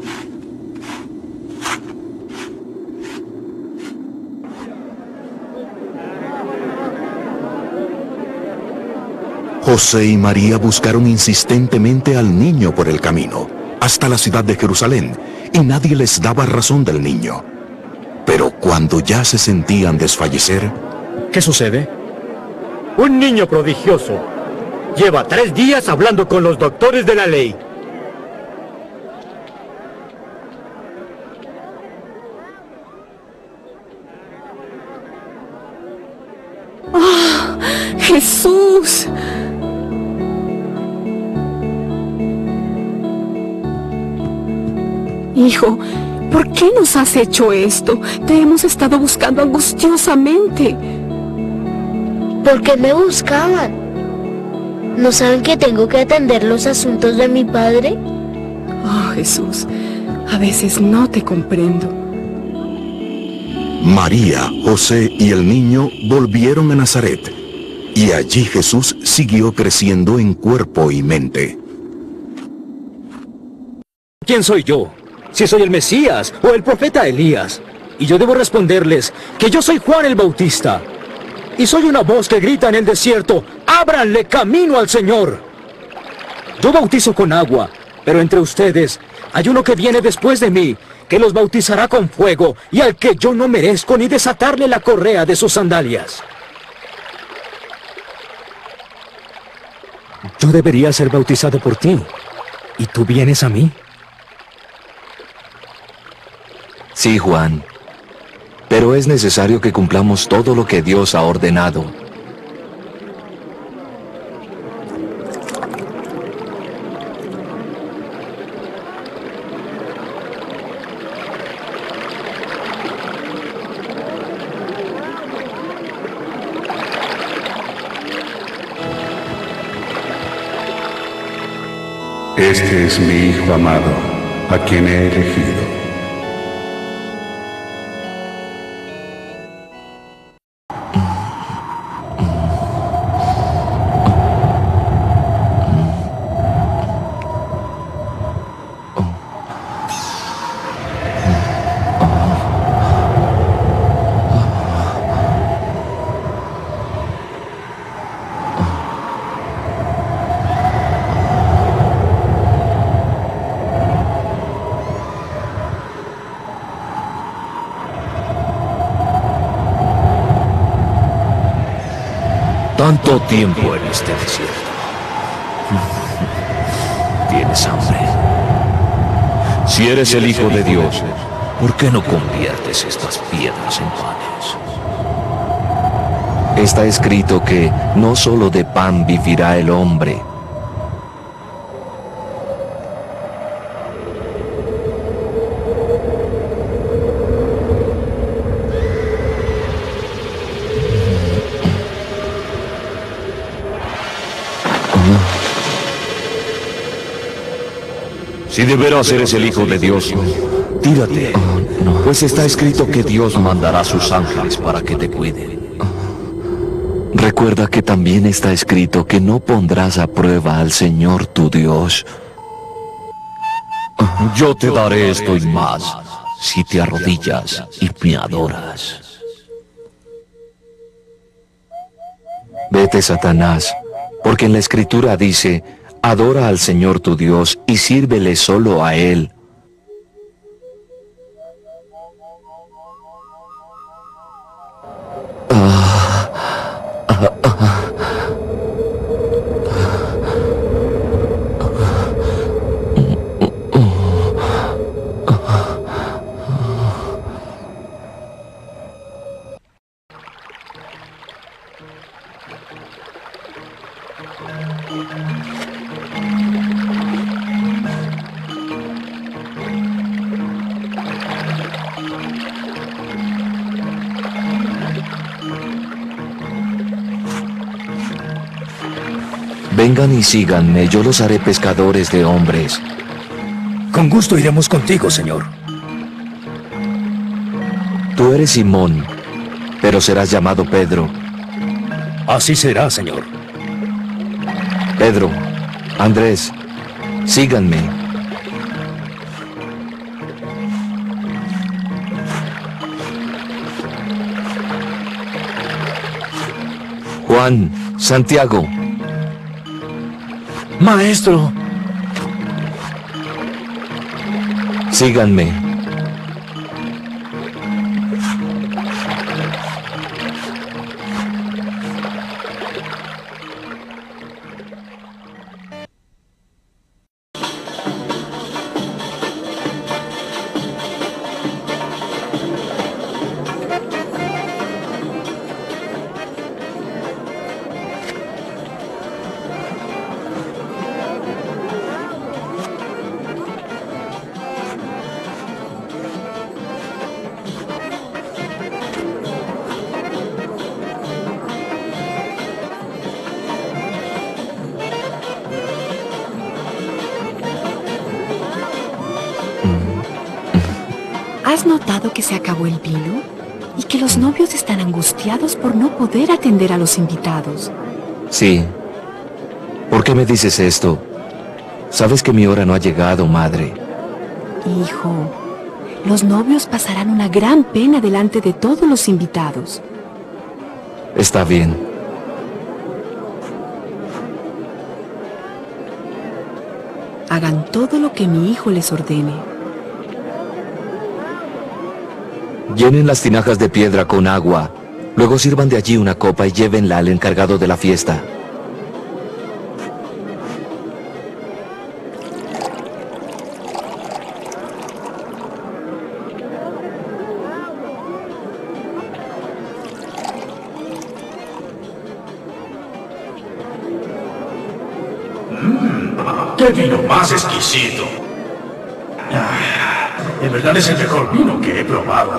José y María buscaron insistentemente al niño por el camino, hasta la ciudad de Jerusalén, y nadie les daba razón del niño. Pero cuando ya se sentían desfallecer... ¿Qué sucede? Un niño prodigioso. Lleva tres días hablando con los doctores de la ley. ¡Oh, Jesús! Hijo, ¿por qué nos has hecho esto? Te hemos estado buscando angustiosamente. ¿Por qué me buscaban? ¿No saben que tengo que atender los asuntos de mi padre? Oh, Jesús, a veces no te comprendo. María, José y el niño volvieron a Nazaret, y allí Jesús siguió creciendo en cuerpo y mente. ¿Quién soy yo? Si soy el Mesías o el profeta Elías. Y yo debo responderles que yo soy Juan el Bautista. Y soy una voz que grita en el desierto, ¡ábranle camino al Señor! Yo bautizo con agua, Pero entre ustedes hay uno que viene después de mí, que los bautizará con fuego, y al que yo no merezco ni desatarle la correa de sus sandalias. Yo debería ser bautizado por ti, ¿y tú vienes a mí? Sí, Juan, pero es necesario que cumplamos todo lo que Dios ha ordenado. Este es mi Hijo amado, a quien he elegido. Tanto tiempo en este desierto. ¿Tienes hambre? Si eres el Hijo de Dios, ¿por qué no conviertes estas piedras en panes? Está escrito que no solo de pan vivirá el hombre. Si de veras eres el Hijo de Dios, tírate, pues está escrito que Dios mandará a sus ángeles para que te cuiden. Recuerda que también está escrito que no pondrás a prueba al Señor tu Dios. Yo te daré esto y más, si te arrodillas y me adoras. Vete, Satanás, porque en la Escritura dice: adora al Señor tu Dios y sírvele solo a Él. Ah, ah, ah. Vengan y síganme, yo los haré pescadores de hombres. Con gusto iremos contigo, Señor. Tú eres Simón, pero serás llamado Pedro. Así será, Señor. Pedro, Andrés, síganme. Juan, Santiago. Maestro. Síganme. ¿Has notado que se acabó el vino? Y que los novios están angustiados por no poder atender a los invitados. Sí. ¿Por qué me dices esto? Sabes que mi hora no ha llegado, madre. Hijo, los novios pasarán una gran pena delante de todos los invitados. Está bien. hagan todo lo que mi hijo les ordene. Llenen las tinajas de piedra con agua. Luego sirvan de allí una copa y llévenla al encargado de la fiesta. ¡Qué vino más exquisito! Ah, en verdad es el mejor vino que he probado.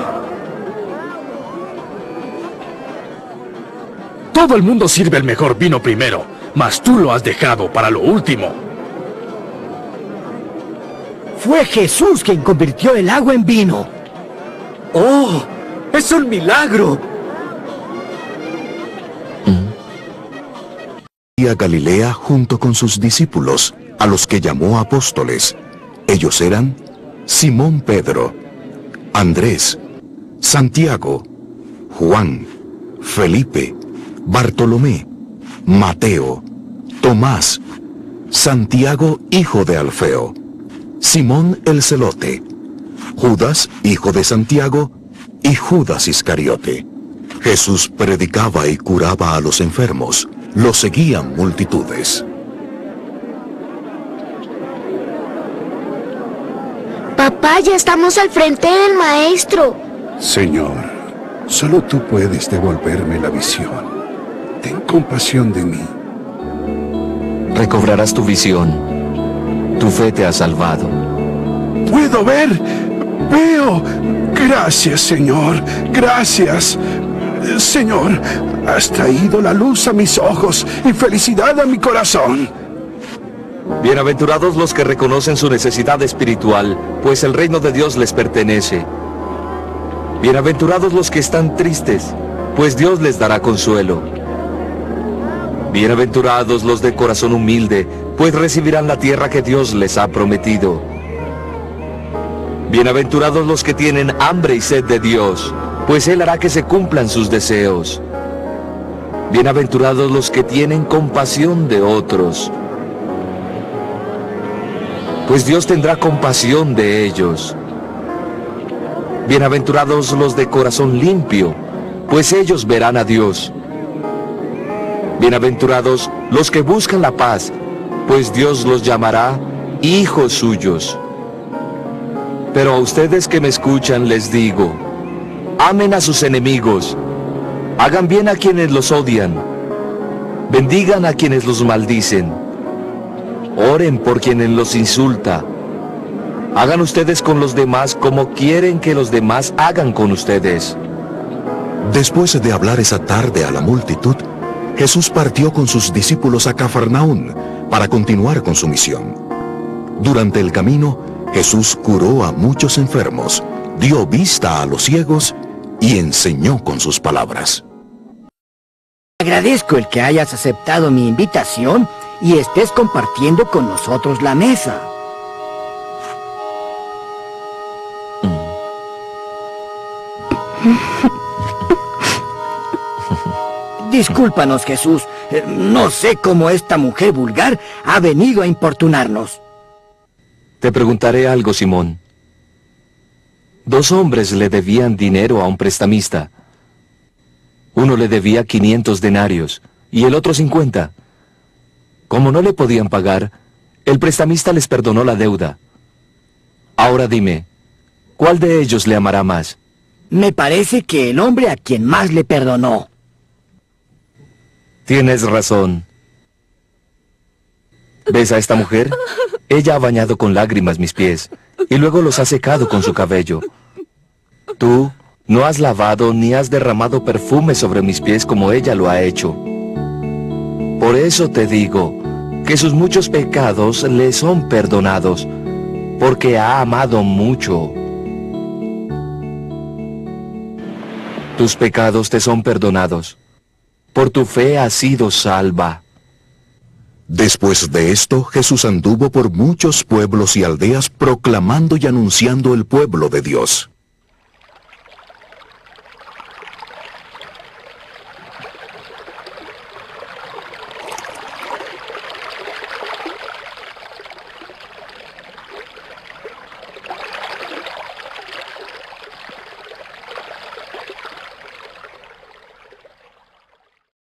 Todo el mundo sirve el mejor vino primero, mas tú lo has dejado para lo último. Fue Jesús quien convirtió el agua en vino. ¡Oh! ¡Es un milagro! Y a Galilea junto con sus discípulos, a los que llamó apóstoles. Ellos eran Simón Pedro, Andrés, Santiago, Juan, Felipe, Bartolomé, Mateo, Tomás, Santiago hijo de Alfeo, Simón el Celote, Judas hijo de Santiago y Judas Iscariote. Jesús predicaba y curaba a los enfermos. Lo seguían multitudes. Papá, ya estamos al frente del maestro. Señor, solo tú puedes devolverme la visión. Ten compasión de mí. Recobrarás tu visión. Tu fe te ha salvado. ¡Puedo ver! ¡Veo! Gracias, Señor. Gracias. Señor, has traído la luz a mis ojos y felicidad a mi corazón. Bienaventurados los que reconocen su necesidad espiritual, pues el reino de Dios les pertenece. Bienaventurados los que están tristes, pues Dios les dará consuelo. Bienaventurados los de corazón humilde, pues recibirán la tierra que Dios les ha prometido. Bienaventurados los que tienen hambre y sed de Dios, pues Él hará que se cumplan sus deseos. Bienaventurados los que tienen compasión de otros, pues Dios tendrá compasión de ellos. Bienaventurados los de corazón limpio, pues ellos verán a Dios. Bienaventurados los que buscan la paz, pues Dios los llamará hijos suyos. Pero a ustedes que me escuchan les digo: amen a sus enemigos, hagan bien a quienes los odian, bendigan a quienes los maldicen, oren por quienes los insulta. Hagan ustedes con los demás como quieren que los demás hagan con ustedes. Después de hablar esa tarde a la multitud, Jesús partió con sus discípulos a Cafarnaún para continuar con su misión. Durante el camino, Jesús curó a muchos enfermos, dio vista a los ciegos y enseñó con sus palabras. Agradezco el que hayas aceptado mi invitación y estés compartiendo con nosotros la mesa. Discúlpanos, Jesús. No sé cómo esta mujer vulgar ha venido a importunarnos. Te preguntaré algo, Simón. Dos hombres le debían dinero a un prestamista. Uno le debía quinientos denarios y el otro cincuenta. Como no le podían pagar, el prestamista les perdonó la deuda. Ahora dime, ¿cuál de ellos le amará más? Me parece que el hombre a quien más le perdonó. Tienes razón. ¿Ves a esta mujer? Ella ha bañado con lágrimas mis pies y luego los ha secado con su cabello. Tú no has lavado ni has derramado perfume sobre mis pies como ella lo ha hecho. Por eso te digo que sus muchos pecados le son perdonados, porque ha amado mucho. Tus pecados te son perdonados. Por tu fe has sido salva. Después de esto, Jesús anduvo por muchos pueblos y aldeas proclamando y anunciando el pueblo de Dios.